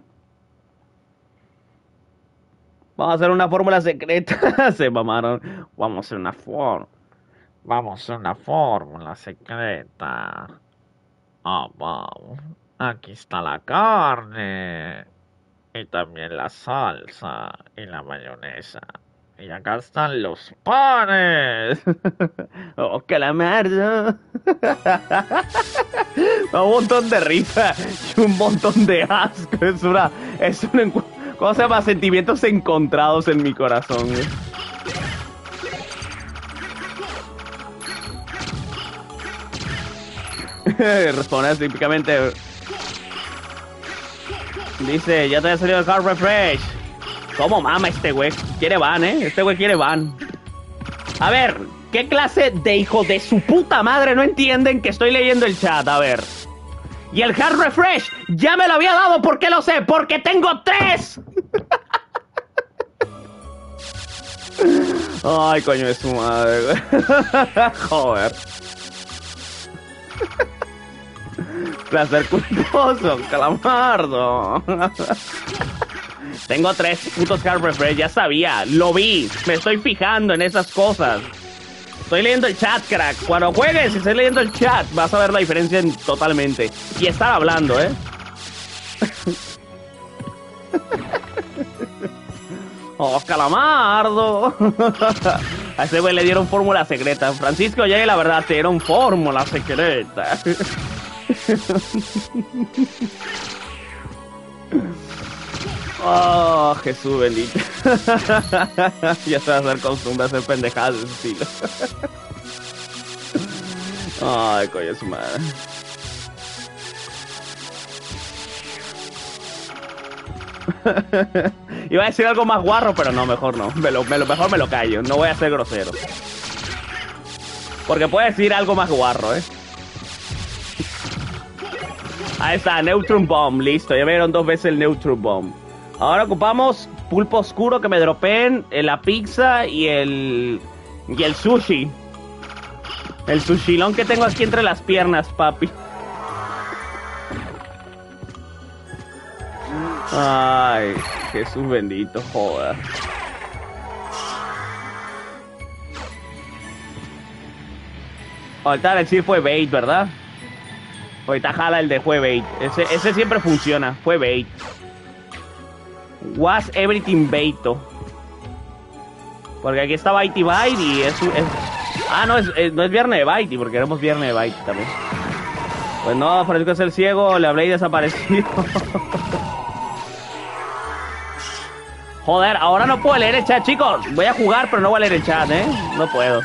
Vamos a hacer una fórmula secreta. Se mamaron. Vamos a hacer una fórmula. Vamos a hacer una fórmula secreta. Ah, vamos. Aquí está la carne. Y también la salsa. Y la mayonesa. Y acá están los panes. Oh, que la mierda. Un montón de risa y un montón de asco. Es una... Es un... ¿Cómo se llama? Sentimientos encontrados en mi corazón. ¿Eh? Responde típicamente. Dice, ya te ha salido el Hard Refresh. ¿Cómo mama este güey? Quiere ban, ¿eh? Este güey quiere ban. A ver, ¿qué clase de hijo de su puta madre no entienden que estoy leyendo el chat? A ver. Y el Hard Refresh ya me lo había dado, ¿por qué lo sé? ¡Porque tengo tres! Ay, coño de su madre, güey. Joder. Placer culposo, calamardo. Tengo tres putos Hard Refresh, ya sabía, lo vi, me estoy fijando en esas cosas. Estoy leyendo el chat, crack. Cuando juegues y estés leyendo el chat, vas a ver la diferencia en, totalmente. Y estar hablando, ¿eh? ¡Oh, calamardo! A ese güey le dieron fórmula secreta. Francisco J, la verdad, te dieron fórmula secreta. Oh, Jesús bendito. Ya se va a hacer costumbre a hacer pendejadas de ese estilo. Ay, coño, su madre. Iba a decir algo más guarro, pero no, mejor no. Me lo, me lo, mejor me lo callo. No voy a ser grosero. Porque puede decir algo más guarro, ¿eh? Ahí está, Neutron Bomb. Listo, ya vieron dos veces el Neutron Bomb. Ahora ocupamos pulpo oscuro que me dropeen la pizza y el... Y el sushi. El sushilón que tengo aquí entre las piernas, papi. Ay, Jesús bendito, joder. Ahorita decir fue bait, ¿verdad? Ahorita jala el de fue bait. Ese, ese siempre funciona, fue bait. Was everything baito. Porque aquí está Baity Bite y es, es... Ah, no, es, es, no es viernes de Baity, porque éramos viernes de Baity también. Pues no, Francisco es el ciego, le hablé y desaparecido. Joder, ahora no puedo leer el chat, chicos. Voy a jugar, pero no voy a leer el chat, ¿eh? No puedo.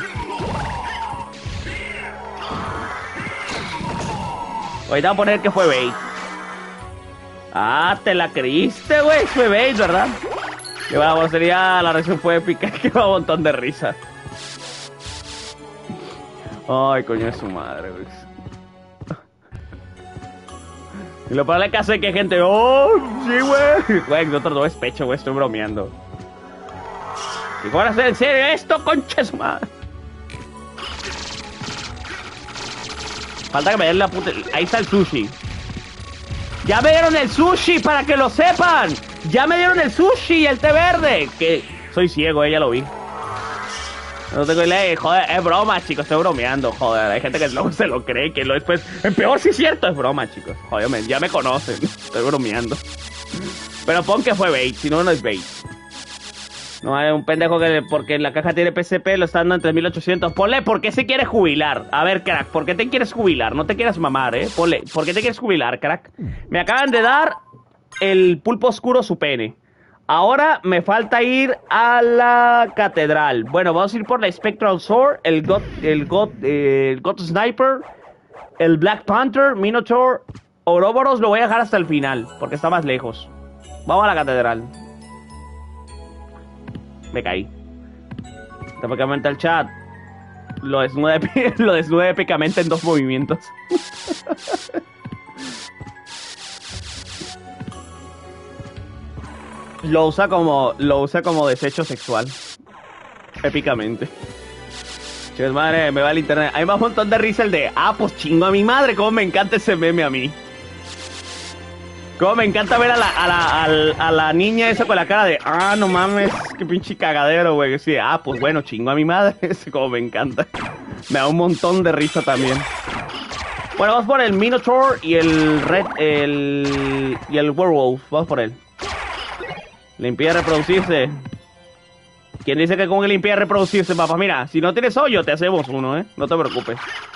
Ahorita voy a poner que fue bait. Ah, te la creíste, güey. Fue bait, ¿verdad? Que vamos, sería... La reacción fue épica. Que va un montón de risa. Ay, coño de su madre, güey. Y lo peor del caso es que hay gente... ¡Oh, sí, güey! Güey, no te lo es pecho, güey. Estoy bromeando. ¿Y cómo van a hacer en serio esto, concha de su madre? Falta que me den la puta... Ahí está el sushi. ¡Ya me dieron el sushi, para que lo sepan! ¡Ya me dieron el sushi y el té verde! Que soy ciego, eh, ya lo vi. No tengo ley, joder, es broma, chicos, estoy bromeando, joder. Hay gente que luego se lo cree, que lo después... En peor si es cierto, es broma, chicos. Joder, me, ya me conocen, estoy bromeando. Pero pon que fue bait, si no, no es bait. No hay un pendejo que... Porque la caja tiene P C P, lo está dando en tres mil ochocientos. Ponle, ¿por qué se quiere jubilar? A ver, crack, ¿por qué te quieres jubilar? No te quieras mamar, ¿eh? Ponle, ¿por qué te quieres jubilar, crack? Me acaban de dar el pulpo oscuro su pene. Ahora me falta ir a la catedral. Bueno, vamos a ir por la Spectral Sword, el God, el God, eh, el God Sniper, el Black Panther, Minotaur, Ouroboros lo voy a dejar hasta el final, porque está más lejos. Vamos a la catedral. Me caí. Típicamente el chat. Lo desnuda, lo desnuda épicamente en dos movimientos. Lo usa como, lo usa como desecho sexual. Épicamente. Chicos, madre, me va el internet. Hay más un montón de risa el de, ah, pues chingo a mi madre, cómo me encanta ese meme a mí. Cómo me encanta ver a la, a la, a la, a la niña esa con la cara de, ah, no mames, qué pinche cagadero, güey. Sí, ah, pues bueno, chingo a mi madre. Ese como me encanta. Me da un montón de risa también. Bueno, vamos por el Minotaur y el Red, el... y el Werewolf. Vamos por él. Le impide reproducirse. ¿Quién dice que con él impide reproducirse, papá? Mira, si no tienes hoyo, te hacemos uno, ¿eh? No te preocupes.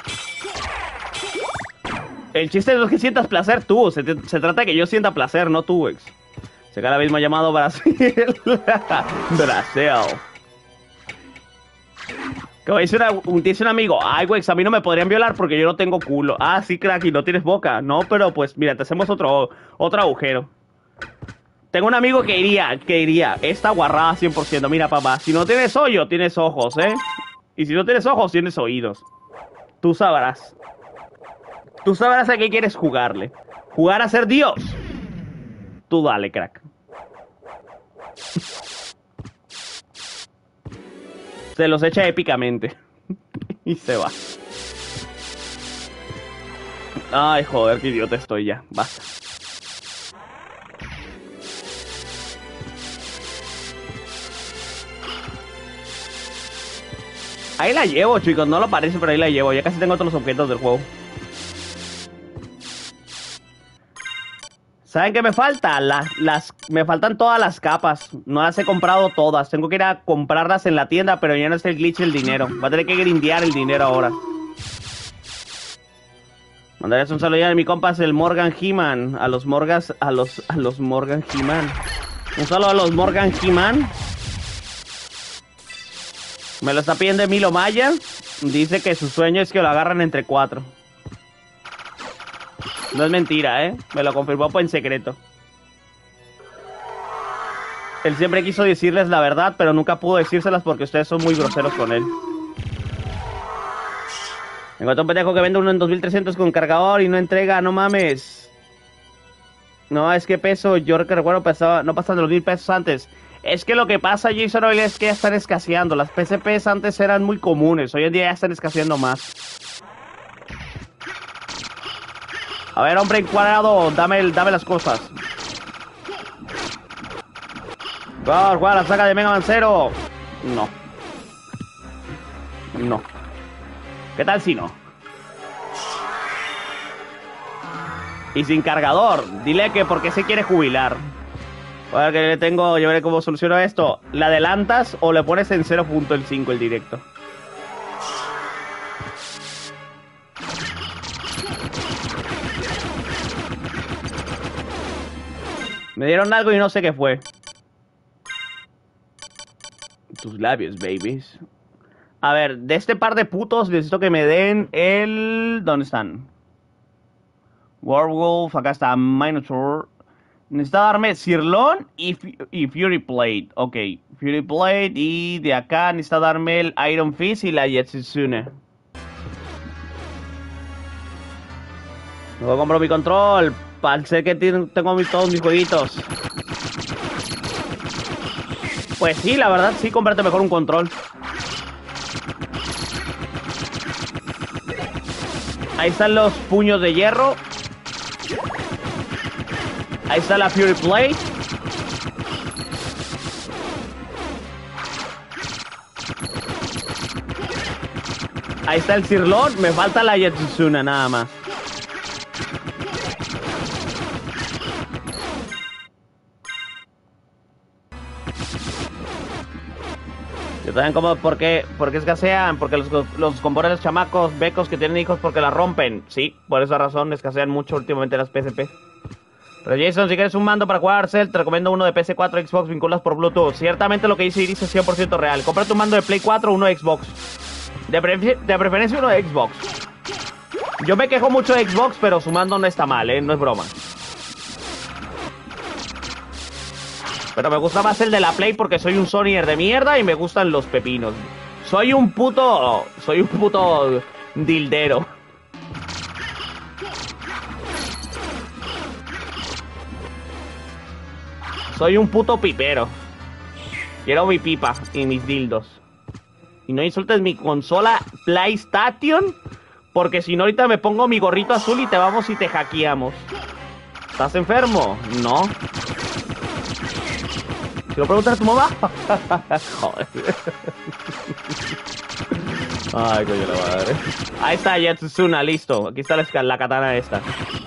El chiste es que sientas placer tú. Se, te, se trata de que yo sienta placer, no tú, ex. Se cae la misma llamado Brasil. Brasil. Como dice, una, un, dice un amigo, ay, güey, a mí no me podrían violar porque yo no tengo culo. Ah, sí, crack, y no tienes boca. No, pero pues, mira, te hacemos otro, otro agujero. Tengo un amigo que iría, que iría, esta guarrada cien por ciento. Mira, papá, si no tienes hoyo, tienes ojos, ¿eh? Y si no tienes ojos, tienes oídos. Tú sabrás. Tú sabrás a qué quieres jugarle. ¿Jugar a ser Dios? Tú dale, crack. Se los echa épicamente. Y se va. Ay, joder, qué idiota estoy ya. Basta. Ahí la llevo, chicos. No lo parece, pero ahí la llevo. Ya casi tengo todos los objetos del juego. ¿Saben qué me falta? Las, las, me faltan todas las capas. No las he comprado todas. Tengo que ir a comprarlas en la tienda, pero ya no es el glitch del dinero. Va a tener que grindear el dinero ahora. Mandarles un saludo ya de mi compas, el Morgan He-Man. A los Morgas, a los, a los Morgan He-Man. Un saludo a los Morgan He-Man. Me lo está pidiendo Emilio Maya. Dice que su sueño es que lo agarran entre cuatro. No es mentira, ¿eh? Me lo confirmó en secreto. Él siempre quiso decirles la verdad, pero nunca pudo decírselas porque ustedes son muy groseros con él. Encontré un pendejo que vende uno en dos mil trescientos con cargador y no entrega, no mames. No, es que peso, yo que recuerdo pesaba, no pasan de los mil pesos antes. Es que lo que pasa, Jason, hoy es que ya están escaseando. Las P S Ps antes eran muy comunes, hoy en día ya están escaseando más. A ver, hombre encuadrado, dame, el, dame las cosas. Vamos a jugar la saga de Mega Man Zero. No. No. ¿Qué tal si no? Y sin cargador. Dile que porque se quiere jubilar. A ver, que le tengo, yo veré cómo soluciono esto. ¿Le adelantas o le pones en cero punto cinco el directo? Me dieron algo y no sé qué fue. Tus labios, babies. A ver, de este par de putos necesito que me den el... ¿Dónde están? Werewolf, acá está Minotaur. Necesito darme Sirloin y, y Fury Blade. Ok, Fury Blade y de acá necesito darme el Iron Fist y la Yetsuzune. Luego compro mi control. Para ser que tengo mis, todos mis jueguitos. Pues sí, la verdad, sí, cómprate mejor un control. Ahí están los puños de hierro. Ahí está la Fury Blade. Ahí está el Sirloin. Me falta la Yetsuzune nada más. ¿Saben cómo? ¿Por qué, ¿Por qué escasean? Porque los, los componentes chamacos, becos que tienen hijos porque la rompen. Sí, por esa razón escasean mucho últimamente las P S P. Pero Jason, si quieres un mando para jugar Cell, te recomiendo uno de P S cuatro, Xbox, vinculas por Bluetooth. Ciertamente lo que dice Iris es cien por ciento real. Cómprate un mando de Play cuatro o uno de Xbox. De, prefer de preferencia uno de Xbox. Yo me quejo mucho de Xbox, pero su mando no está mal, ¿eh? No es broma. Pero me gusta más el de la Play porque soy un Sonyer de mierda y me gustan los pepinos. Soy un puto... Soy un puto dildero. Soy un puto pipero. Quiero mi pipa y mis dildos. Y no insultes mi consola PlayStation, porque si no ahorita me pongo mi gorrito azul y te vamos y te hackeamos. ¿Estás enfermo? No. ¿Se lo preguntas a tu mamá? Joder. Ay, coño la madre. Ahí está Yetsuzune, listo. Aquí está la, la katana esta.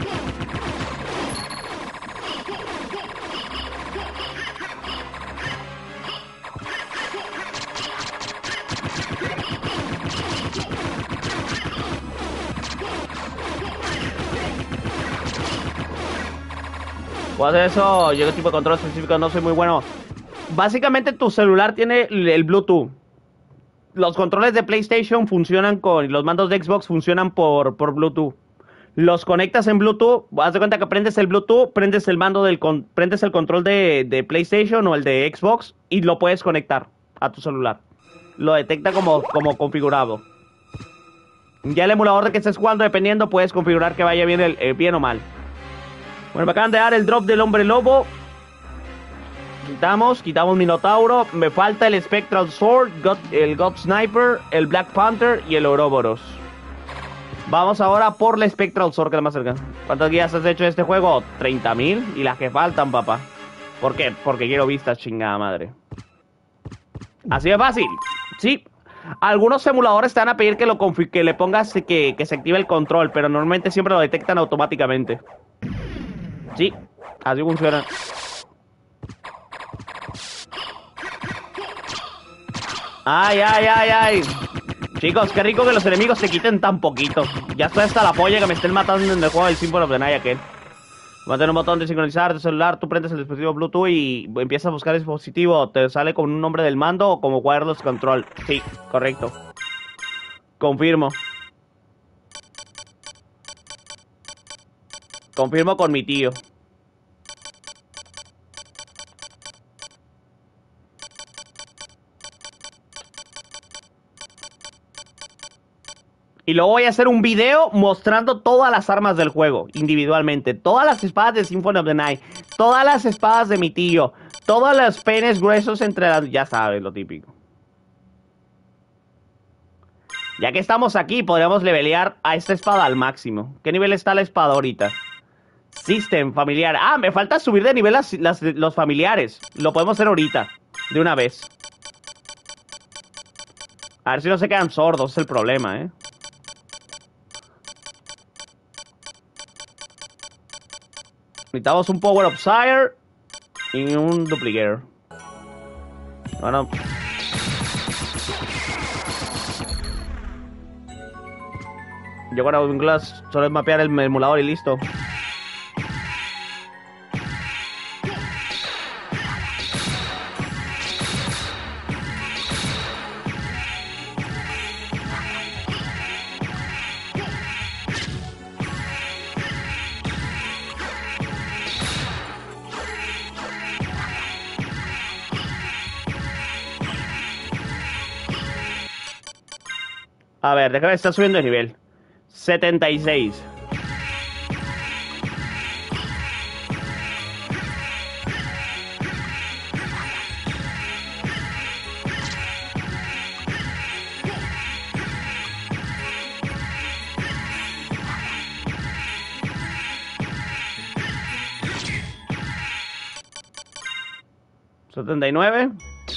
¿Puedo hacer eso? Yo qué tipo de control específico no soy muy bueno. Básicamente tu celular tiene el Bluetooth. Los controles de PlayStation funcionan con... Y los mandos de Xbox funcionan por, por Bluetooth. Los conectas en Bluetooth. Haz de cuenta que prendes el Bluetooth, prendes el mando del... Con, prendes el control de, de PlayStation o el de Xbox y lo puedes conectar a tu celular. Lo detecta como, como configurado. Ya el emulador de que estés jugando, dependiendo, puedes configurar que vaya bien, el, eh, bien o mal. Bueno, me acaban de dar el drop del hombre lobo. Quitamos, quitamos Minotauro. Me falta el Spectral Sword, God, el God Sniper, el Black Panther y el Ouroboros. Vamos ahora por la Spectral Sword, que es la más cerca. ¿Cuántas guías has hecho de este juego? treinta mil. Y las que faltan, papá. ¿Por qué? Porque quiero vistas, chingada madre. Así de fácil. Sí. Algunos emuladores te van a pedir que, lo que le pongas que, que se active el control, pero normalmente siempre lo detectan automáticamente. Sí, así funciona. Ay, ay, ay, ay. Chicos, qué rico que los enemigos se quiten tan poquito. Ya estoy hasta la polla que me estén matando en el juego del Symphony of the Night aquel. Mantén un botón de sincronizar tu celular, tú prendes el dispositivo Bluetooth y empiezas a buscar el dispositivo. Te sale con un nombre del mando o como wireless control. Sí, correcto. Confirmo. Confirmo con mi tío. Y luego voy a hacer un video mostrando todas las armas del juego, individualmente. Todas las espadas de Symphony of the Night. Todas las espadas de mi tío. Todos los penes gruesos entre las... Ya sabes, lo típico. Ya que estamos aquí, podríamos levelear a esta espada al máximo. ¿Qué nivel está la espada ahorita? System, familiar. Ah, me falta subir de nivel las, las, los familiares. Lo podemos hacer ahorita, de una vez. A ver si no se quedan sordos, es el problema, ¿eh? Necesitamos un Power of Sire y un Duplicator. Bueno. Yo con Audio Glass solo es mapear el emulador y listo. A ver, déjame, está subiendo de nivel. setenta y seis. setenta y nueve.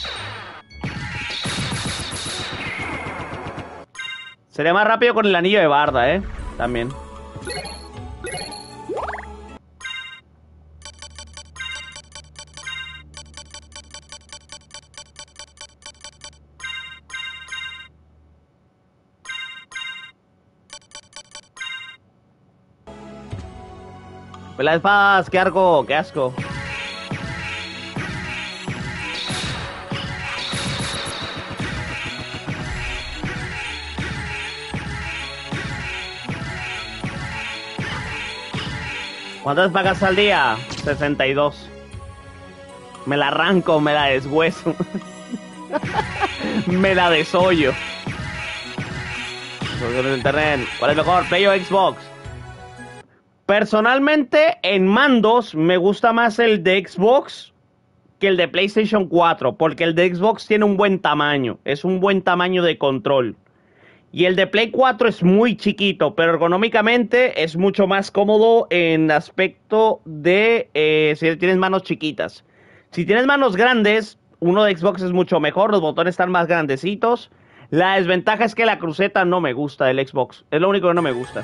Sería más rápido con el anillo de Barda, ¿eh? También. Pelea de espadas, qué arco, qué asco. ¿Cuántas pagas al día? sesenta y dos. Me la arranco, me la deshueso. Me la desollo. Internet. ¿Cuál es mejor, Play o Xbox? Personalmente, en mandos, me gusta más el de Xbox que el de PlayStation cuatro, porque el de Xbox tiene un buen tamaño. Es un buen tamaño de control. Y el de Play cuatro es muy chiquito, pero ergonómicamente es mucho más cómodo en aspecto de eh, si tienes manos chiquitas. Si tienes manos grandes, uno de Xbox es mucho mejor, los botones están más grandecitos. La desventaja es que la cruceta no me gusta del Xbox, es lo único que no me gusta.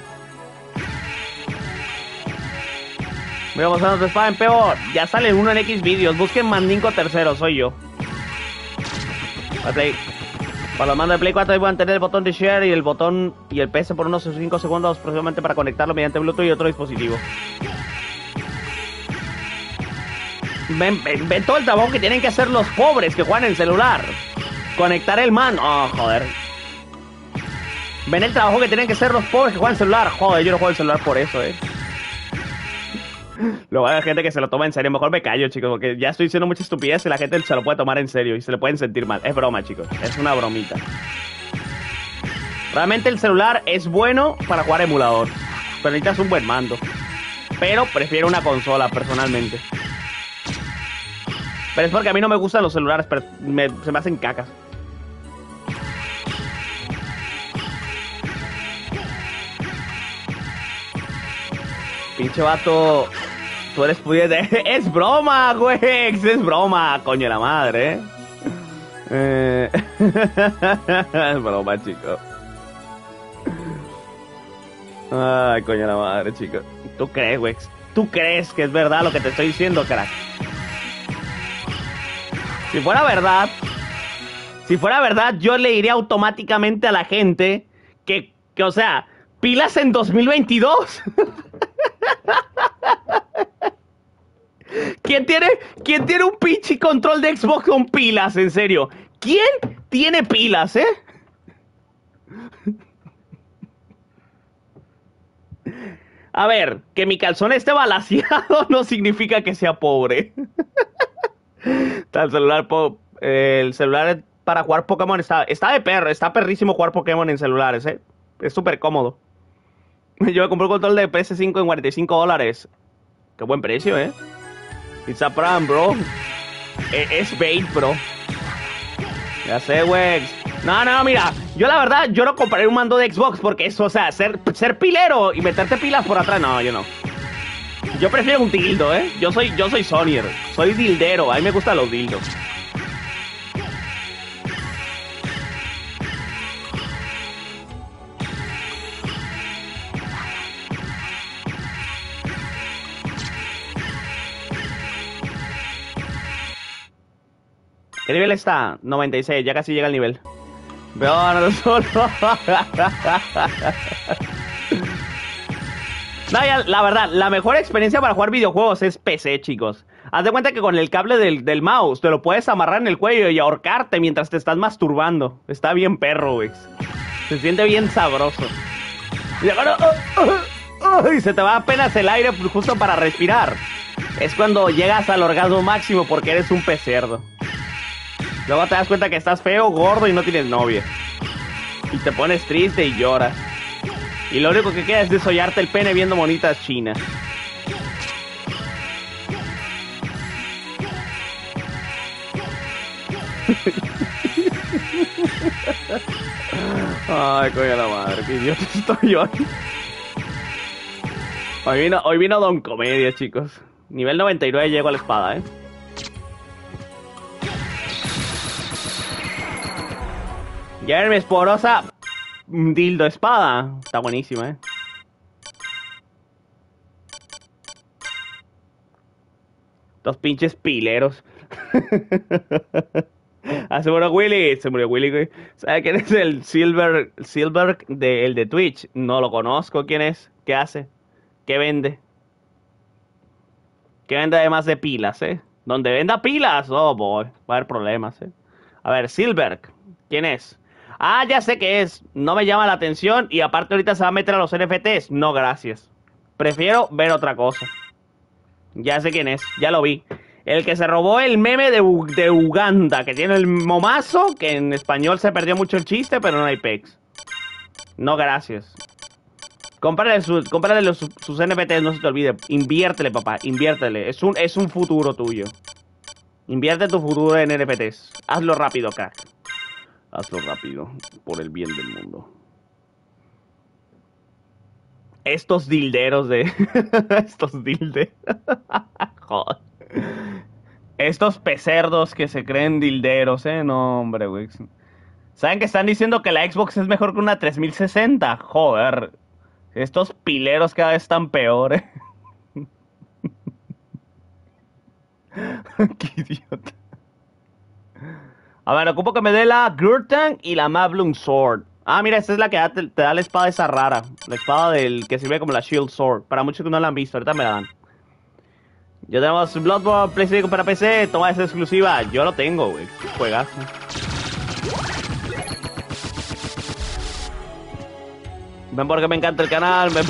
Voy a mostrar otra espada en peor. Ya sale uno en X videos, busquen Mandinko tercero, soy yo. Play. Para los mandos de Play cuatro van a tener el botón de share y el botón y el P S por unos cinco segundos próximamente para conectarlo mediante Bluetooth y otro dispositivo. Ven, ven, ven todo el trabajo que tienen que hacer los pobres que juegan en celular. Conectar el mando. Oh, joder. Ven el trabajo que tienen que hacer los pobres que juegan en celular. Joder, yo no juego en celular por eso, eh. Luego hay gente que se lo toma en serio. Mejor me callo, chicos, porque ya estoy diciendo mucha estupidez y la gente se lo puede tomar en serio y se le pueden sentir mal. Es broma, chicos. Es una bromita. Realmente el celular es bueno para jugar emulador, pero necesitas un buen mando. Pero prefiero una consola, personalmente. Pero es porque a mí no me gustan los celulares, pero me, se me hacen cacas. Pinche vato, tú eres pudiente. Es broma, güey. Es broma, coño de la madre, eh. Es broma, chico. Ay, coño de la madre, chico. ¿Tú crees, güey? ¿Tú crees que es verdad lo que te estoy diciendo, crack? Si fuera verdad, si fuera verdad, yo le diría automáticamente a la gente que, que o sea, pilas en dos mil veintidós. ¿Quién tiene, quién tiene un pinche control de Xbox con pilas? En serio. ¿Quién tiene pilas, eh? A ver, que mi calzón esté balaseado no significa que sea pobre. El celular, po- eh, el celular para jugar Pokémon está, está de perro, está perrísimo jugar Pokémon en celulares, eh. Es súper cómodo. Yo me compré un control de P S cinco en cuarenta y cinco dólares. Qué buen precio, eh. It's a prank, bro. Es, es bait, bro. Ya sé, Wex. No, no, mira. Yo la verdad, yo no compraré un mando de Xbox porque eso, o sea, ser, ser pilero y meterte pilas por atrás, no, yo no. Yo prefiero un dildo, ¿eh? Yo soy, yo soy Sonyer. Soy dildero. A mí me gustan los dildos. ¿Qué nivel está? noventa y seis, ya casi llega el nivel. Veo no solo. No, ya, la verdad, la mejor experiencia para jugar videojuegos es P C, chicos. Haz de cuenta que con el cable del, del mouse te lo puedes amarrar en el cuello y ahorcarte mientras te estás masturbando. Está bien perro, güey. Se siente bien sabroso. Y, ahora, uh, uh, uh, y se te va apenas el aire justo para respirar. Es cuando llegas al orgasmo máximo porque eres un pecerdo. Luego te das cuenta que estás feo, gordo y no tienes novia. Y te pones triste y lloras. Y lo único que queda es desollarte el pene viendo monitas chinas. Ay, coño la madre, qué idiota estoy hoy. Hoy vino, hoy vino Don Comedia, chicos. Nivel noventa y nueve llego a la espada, eh. Ya mi esporosa dildo espada. Está buenísima, eh. Los pinches pileros. Ah, se murió Willy. Se murió Willy, güey. ¿Sabe quién es el Silver, Silver de, el de Twitch? No lo conozco. ¿Quién es? ¿Qué hace? ¿Qué vende? ¿Qué vende además de pilas, eh? Donde venda pilas, oh boy. Va a haber problemas, eh. A ver, Silver. ¿Quién es? Ah, ya sé qué es. No me llama la atención y aparte ahorita se va a meter a los N F Ts. No, gracias. Prefiero ver otra cosa. Ya sé quién es. Ya lo vi. El que se robó el meme de, U de Uganda, que tiene el momazo, que en español se perdió mucho el chiste, pero no hay pex. No, gracias. Cómprale, su, cómprale los, sus N F Ts, no se te olvide. Inviértele, papá, inviértele. Es un, es un futuro tuyo. Invierte tu futuro en N F Ts. Hazlo rápido, crack. Hazlo rápido, por el bien del mundo. Estos dilderos de... Estos dildes. Joder. Estos pecerdos que se creen dilderos, eh. No, hombre, güey. ¿Saben que están diciendo que la Xbox es mejor que una tres mil sesenta? Joder. Estos pileros cada vez están peores. Qué idiota. A ver, ocupo que me dé la Gurtan y la Mablung Sword. Ah, mira, esta es la que da, te, te da la espada esa rara. La espada del que sirve como la Shield Sword. Para muchos que no la han visto, ahorita me la dan. Ya tenemos Bloodborne PlayStation para P C. Toma esa exclusiva. Yo lo tengo, güey. Juegazo. Ven porque me encanta el canal. Me...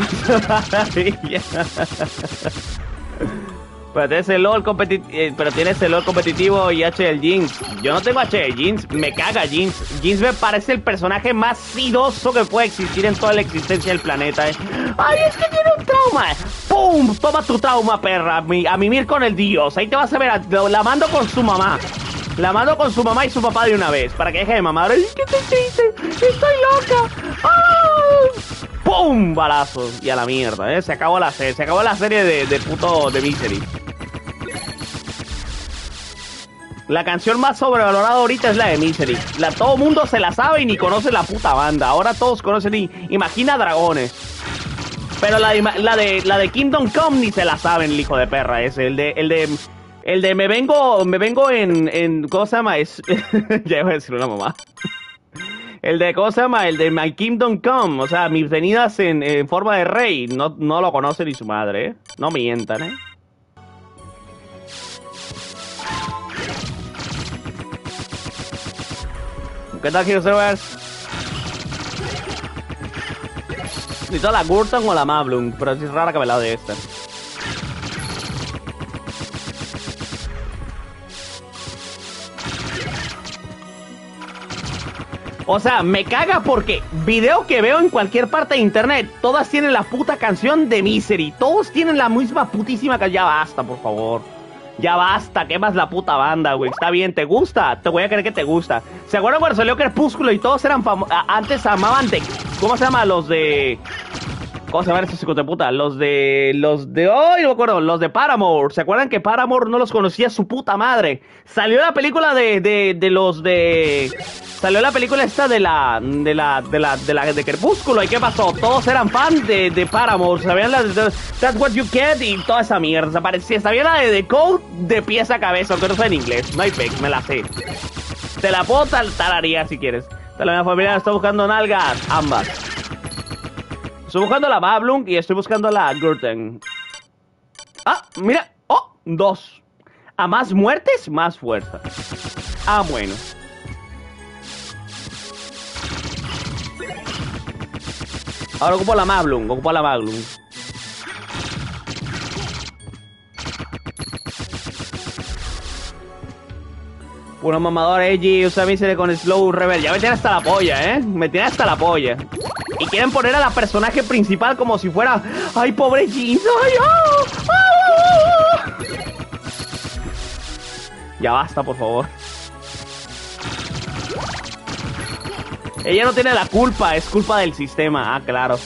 Pero tienes el LOL competitivo, eh, pero tienes el LOL competitivo y H del Jinx. Yo no tengo H de Jinx, me caga Jinx. Jinx me parece el personaje más sidoso que puede existir en toda la existencia del planeta, eh. Ay, es que tiene un trauma. ¡Pum! Toma tu trauma, perra. A, mi, a mimir con el dios. Ahí te vas a ver, a, la mando con su mamá. La mando con su mamá y su papá de una vez, para que deje de mamar. ¡Ay, qué te triste! ¡Estoy loca! ¡Ah! ¡Pum! Balazos. Y a la mierda, ¿eh? Se acabó la serie. Se acabó la serie de, de puto de Misery. La canción más sobrevalorada ahorita es la de Misery. La, todo mundo se la sabe y ni conoce la puta banda. Ahora todos conocen y Imagina Dragones. Pero la de, la de, la de Kingdom Come ni se la saben, el hijo de perra ese. El de... El de El de me vengo, me vengo en, en ¿cómo se llama? Es, ya iba a decir una mamá. El de, ¿cómo se llama? El de My Kingdom Come, o sea, mis venidas en, en forma de rey, no, no lo conoce ni su madre, ¿eh? No mientan, ¿eh? ¿Qué tal, Heroes? Necesito la Gurton o la Mablung, pero es rara que me la de esta. O sea, me caga porque video que veo en cualquier parte de internet, todas tienen la puta canción de Misery. Todos tienen la misma putísima canción. Ya basta, por favor. Ya basta, quemas la puta banda, güey. Está bien, ¿te gusta? Te voy a creer que te gusta. ¿Se acuerdan cuando salió Crepúsculo y todos eran famosos? Antes amaban de... ¿Cómo se llama? Los de... ¿Cómo se llaman esos hijos de puta? Los de... Los de... ¡Ay, no me acuerdo! Los de Paramore. ¿Se acuerdan que Paramore no los conocía su puta madre? Salió la película de... De, de los de... Salió la película esta de la... De la... De la... De la... De Crepúsculo. ¿Y qué pasó? Todos eran fans de... De Paramore. ¿Sabían la de... That's What You Get? Y toda esa mierda. Desaparecía. ¿Sabían la de The Code? De pies a cabeza. Aunque no sé en inglés. No hay pex. Me la sé. Te la puedo tararear si quieres. De la misma familia está buscando nalgas. Ambas. Estoy buscando la Mablung y estoy buscando la Gurten. Ah, mira. Oh, dos. A más muertes, más fuerza. Ah, bueno. Ahora ocupo la Mablung, ocupo la Mablung. Uno mamador edgy, usa Misery con Slow Rebel. Ya me tiene hasta la polla, ¿eh? Me tiene hasta la polla. Y quieren poner a la personaje principal como si fuera... ¡Ay, pobre Jeans! ¡Ay, oh! ¡Oh! Ya basta, por favor. Ella no tiene la culpa, es culpa del sistema. Ah, claro.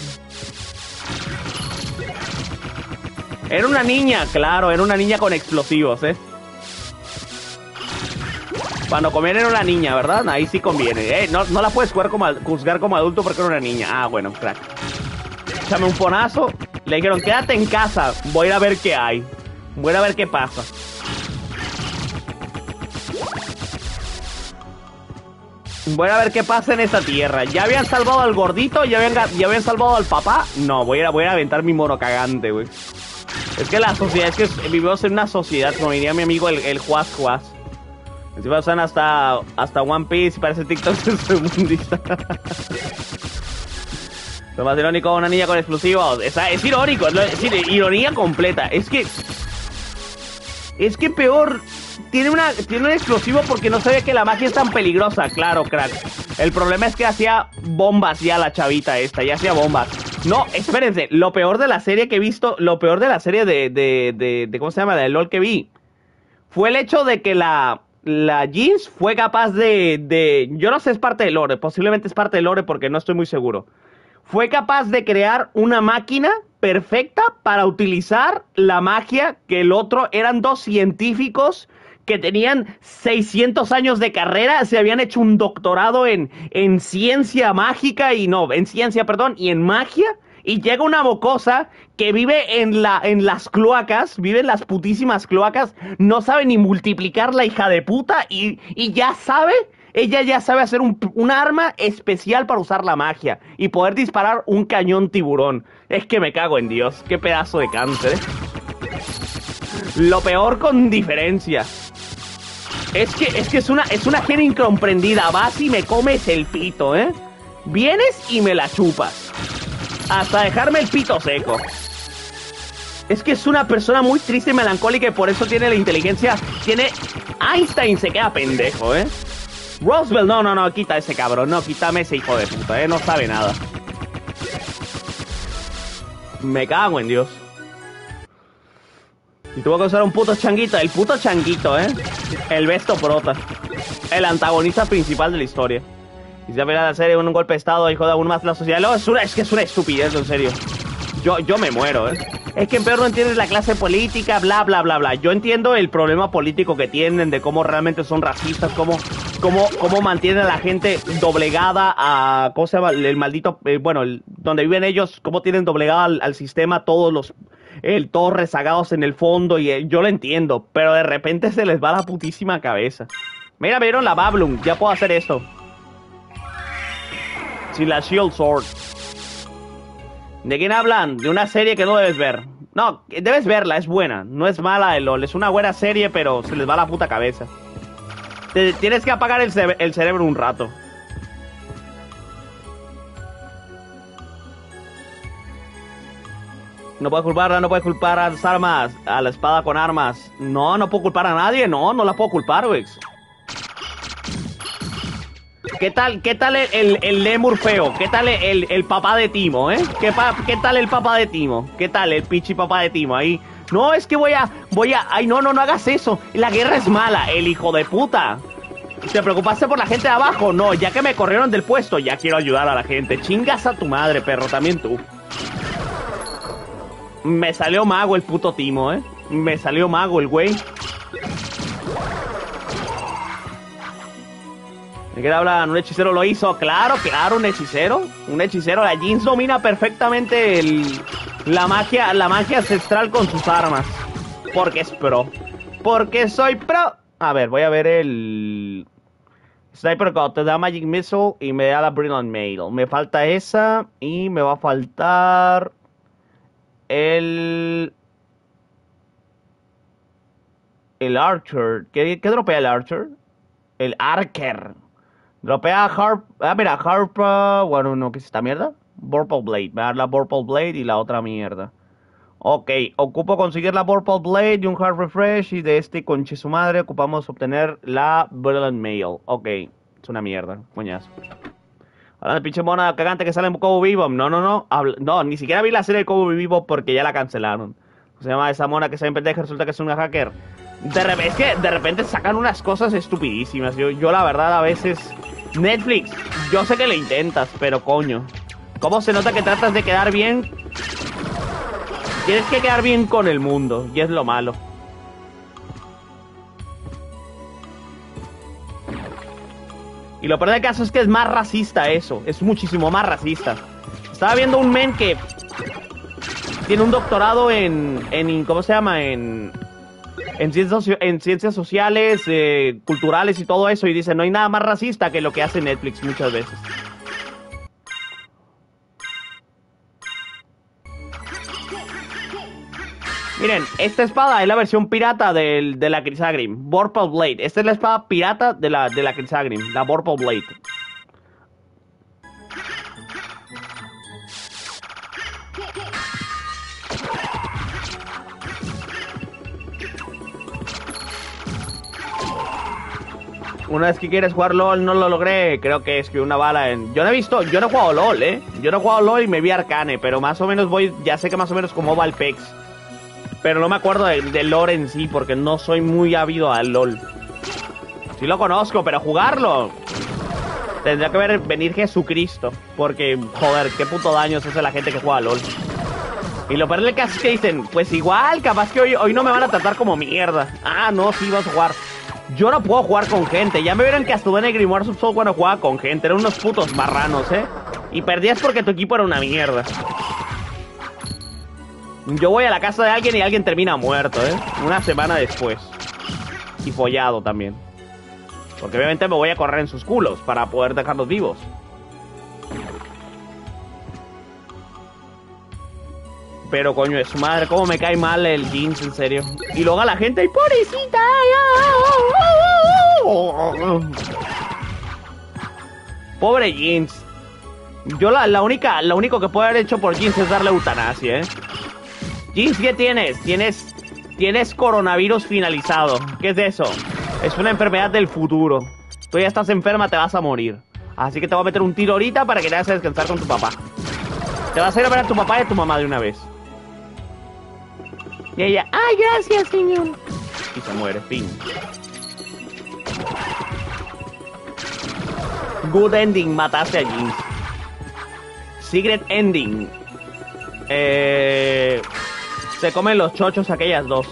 Era una niña, claro, era una niña con explosivos, ¿eh? Cuando conviene era una niña, ¿verdad? Ahí sí conviene. Eh, no, no la puedes juzgar como, juzgar como adulto porque era una niña. Ah, bueno, crack. Échame un fonazo. Le dijeron, quédate en casa. Voy a ir a ver qué hay. Voy a ir a ver qué pasa. Voy a ver qué pasa en esta tierra. ¿Ya habían salvado al gordito? ¿Ya habían, ya habían salvado al papá? No, voy a ir a, voy a, ir a aventar mi mono cagante, güey. Es que la sociedad, es que vivimos en una sociedad, como diría mi amigo el, el Juaz Juaz. Encima usan hasta, hasta One Piece y parece TikTok mundista. Lo más irónico, una niña con explosivos. Es, es irónico, es, es ironía completa. Es que... Es que peor... Tiene, una, tiene un explosivo porque no sabe que la magia es tan peligrosa. Claro, crack. El problema es que hacía bombas ya la chavita esta. Ya hacía bombas. No, espérense. Lo peor de la serie que he visto... Lo peor de la serie de... de, de, de ¿cómo se llama? De LOL que vi. Fue el hecho de que la... La Jeans fue capaz de, de... Yo no sé, es parte del lore. Posiblemente es parte del lore porque no estoy muy seguro. Fue capaz de crear una máquina perfecta para utilizar la magia que el otro... Eran dos científicos que tenían seiscientos años de carrera. Se habían hecho un doctorado en, en ciencia mágica y no, en ciencia, perdón, y en magia. Y llega una mocosa que vive en, la, en las cloacas, vive en las putísimas cloacas, no sabe ni multiplicar la hija de puta y, y ya sabe, ella ya sabe hacer un, un arma especial para usar la magia y poder disparar un cañón tiburón. Es que me cago en Dios, qué pedazo de cáncer, ¿eh? Lo peor con diferencia. Es que es, que es una, es una gen incomprendida, vas y me comes el pito, ¿eh? Vienes y me la chupas. Hasta dejarme el pito seco. Es que es una persona muy triste y melancólica y por eso tiene la inteligencia. Tiene... Einstein se queda pendejo, ¿eh? Roosevelt, no, no, no, quita ese cabrón. No, quítame ese hijo de puta, ¿eh? No sabe nada. Me cago en Dios. Y tuvo que usar un puto changuito. El puto changuito, ¿eh? El Besto Prota. El antagonista principal de la historia. Y se verá la serie un golpe de estado y joda aún más la sociedad. No, es, una, es que es una estupidez, en serio. Yo, yo me muero, ¿eh? Es que en peor no entiendes la clase política, bla, bla, bla, bla. Yo entiendo el problema político que tienen, de cómo realmente son racistas, cómo, cómo, cómo mantienen a la gente doblegada a... ¿Cómo se llama? El maldito... Eh, bueno, el, donde viven ellos, cómo tienen doblegado al, al sistema todos los... El, todos rezagados en el fondo y eh, yo lo entiendo, pero de repente se les va la putísima cabeza. Mira, vieron la Mablung, ya puedo hacer esto. Sin la Shield Sword. ¿De quién hablan? De una serie que no debes ver. No, debes verla, es buena. No es mala de LOL, es una buena serie, pero se les va la puta cabeza. Te, tienes que apagar el, cere el cerebro un rato. No puedes culparla, no puedes culpar a las armas, a la espada con armas. No, no puedo culpar a nadie, no, no la puedo culpar, Wex. ¿Qué tal, qué tal el, el, el Lemur feo? ¿Qué tal el, el papá de Timo, eh? ¿Qué, pa, ¿Qué tal el papá de Timo? ¿Qué tal el pichi papá de Timo ahí? No, es que voy a, voy a, ay no, no, no hagas eso. La guerra es mala, el hijo de puta. ¿Te preocupaste por la gente de abajo? No, ya que me corrieron del puesto, ya quiero ayudar a la gente. Chingas a tu madre, perro, también tú. Me salió mago el puto Timo, eh. Me salió mago el güey. ¿De qué hablan? ¿Un hechicero lo hizo? Claro, claro, un hechicero. Un hechicero. La Jinx domina perfectamente el, la magia, la magia ancestral con sus armas. Porque es pro. Porque soy pro. A ver, voy a ver el... Sniper God, te da Magic Missile y me da la Brilliant Mail. Me falta esa y me va a faltar... El... El Archer. ¿Qué, qué dropea el Archer? El Archer. Dropea Harp... Ah, mira, Harp... Uh, bueno, no, ¿qué es esta mierda? Vorpal Blade. Me va a dar la Vorpal Blade y la otra mierda. Ok, ocupo conseguir la Vorpal Blade y un Hard Refresh. Y de este conche su madre ocupamos obtener la Brilliant Mail. Ok, es una mierda, coñazo. Ahora de pinche mona cagante que sale en Cowboy Bebop. No, no, no. Habla... No, ni siquiera vi la serie de Cowboy Bebop porque ya la cancelaron. Se llama esa mona que se ve en pendeja, resulta que es una hacker. De repente, es que de repente sacan unas cosas estupidísimas. Yo, yo la verdad a veces... Netflix, yo sé que le intentas, pero coño. ¿Cómo se nota que tratas de quedar bien? Tienes que quedar bien con el mundo, y es lo malo. Y lo peor del caso es que es más racista eso. Es muchísimo más racista. Estaba viendo un men que tiene un doctorado en... en ¿cómo se llama? En... En ciencias, en ciencias sociales, eh, culturales y todo eso. Y dice, no hay nada más racista que lo que hace Netflix muchas veces. Miren, esta espada es la versión pirata del, de la Crisagrim. Vorpal Blade. Esta es la espada pirata de la, de la Crisagrim. La Vorpal Blade. Una vez que quieres jugar LOL, no lo logré. Creo que es que una bala en... Yo no he visto... Yo no he jugado LOL, ¿eh? Yo no he jugado LOL y me vi Arcane. Pero más o menos voy... Ya sé que más o menos cómo va el P E X. Pero no me acuerdo de, de lore en sí, porque no soy muy ávido al LOL. Sí lo conozco, pero jugarlo... Tendría que ver, venir Jesucristo. Porque, joder, qué puto daño se hace la gente que juega LOL. Y lo peor del caso es que dicen, pues igual, capaz que hoy, hoy no me van a tratar como mierda. Ah, no, sí vas a jugar. Yo no puedo jugar con gente. Ya me vieron que estuve en el Grimoire Subsoul cuando jugaba con gente. Eran unos putos marranos, ¿eh? Y perdías porque tu equipo era una mierda. Yo voy a la casa de alguien y alguien termina muerto, ¿eh? Una semana después. Y follado también. Porque obviamente me voy a correr en sus culos para poder dejarlos vivos. Pero coño de su madre, cómo me cae mal el Jinx, en serio. Y luego a la gente, ¡ay, pobrecita! Pobre Jinx. Yo la, la única, lo único que puedo haber hecho por Jinx es darle eutanasia, ¿eh? Jinx, ¿qué tienes? Tienes, tienes coronavirus finalizado. ¿Qué es eso? Es una enfermedad del futuro. Tú ya estás enferma, te vas a morir. Así que te voy a meter un tiro ahorita para que te vayas a descansar con tu papá. Te vas a ir a ver a tu papá y a tu mamá de una vez. Y ella, ¡ay, gracias, señor! Y se muere, fin. Good ending, mataste a Jinx. Secret ending. Eh, se comen los chochos aquellas dos.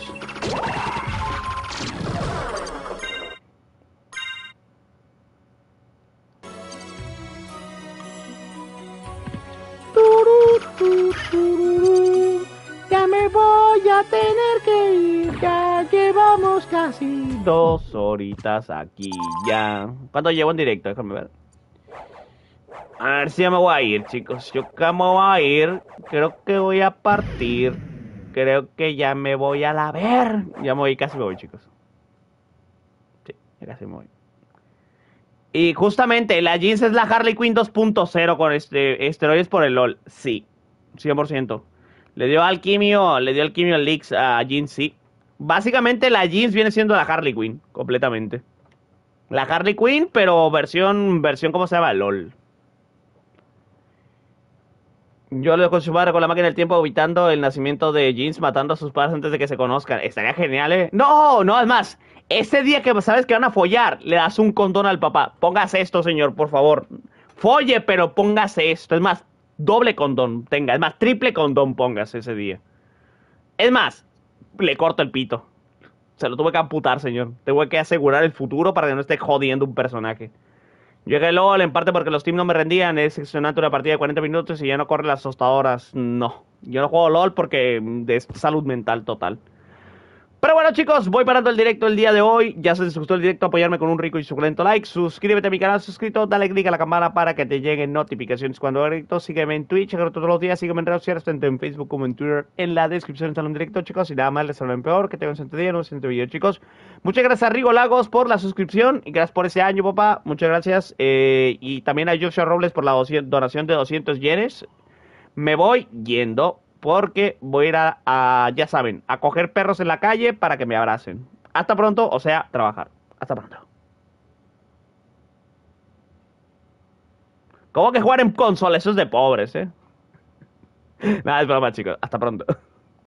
Ya me voy a tener que ir, ya llevamos casi dos horitas aquí ya. ¿Cuánto llevo en directo? Déjame ver. A ver si ya me voy a ir, chicos. Yo que me voy a ir, creo que voy a partir. Creo que ya me voy a la ver. Ya me voy, casi me voy, chicos. Sí, ya casi me voy. Y justamente, la Jinx es la Harley Quinn dos punto cero con este, esteroides por el LOL. Sí, cien por ciento. Le dio alquimio, le dio alquimio Leaks a Jinx, sí. Básicamente la Jinx viene siendo la Harley Quinn, completamente. La Harley Quinn, pero versión, versión, ¿cómo se llama? LOL. Yo lo consumara con la máquina del tiempo, evitando el nacimiento de Jinx, matando a sus padres antes de que se conozcan. Estaría genial, ¿eh? No, no, es más. Ese día que sabes que van a follar, le das un condón al papá. Póngase esto, señor, por favor. Folle, pero póngase esto. Es más, doble condón tenga. Es más, triple condón póngase ese día. Es más, le corto el pito. Se lo tuve que amputar, señor. Tengo que asegurar el futuro para que no esté jodiendo un personaje. Llegué LOL en parte porque los teams no me rendían. Es excepcionante una partida de cuarenta minutos y ya no corren las tostadoras. No. Yo no juego LOL porque es salud mental total. Pero bueno, chicos, voy parando el directo el día de hoy. Ya se les gustó el directo, apoyarme con un rico y suculento like. Suscríbete a mi canal suscrito, dale click a la campana para que te lleguen notificaciones cuando haga directo. Sígueme en Twitch, creo todos los días. Sígueme en redes sociales, tanto en Facebook como en Twitter. En la descripción está un directo, chicos. Y nada más les hablo en peor. Que tengan un excelente día, un excelente video, chicos. Muchas gracias a Rigo Lagos por la suscripción. Y gracias por ese año, papá. Muchas gracias. Eh, y también a Joshua Robles por la donación de doscientos yenes. Me voy yendo. Porque voy a ir a, a, ya saben, a coger perros en la calle para que me abracen. Hasta pronto, o sea, trabajar. Hasta pronto. ¿Cómo que jugar en consola? Eso es de pobres, ¿eh? Nada, es broma, chicos. Hasta pronto.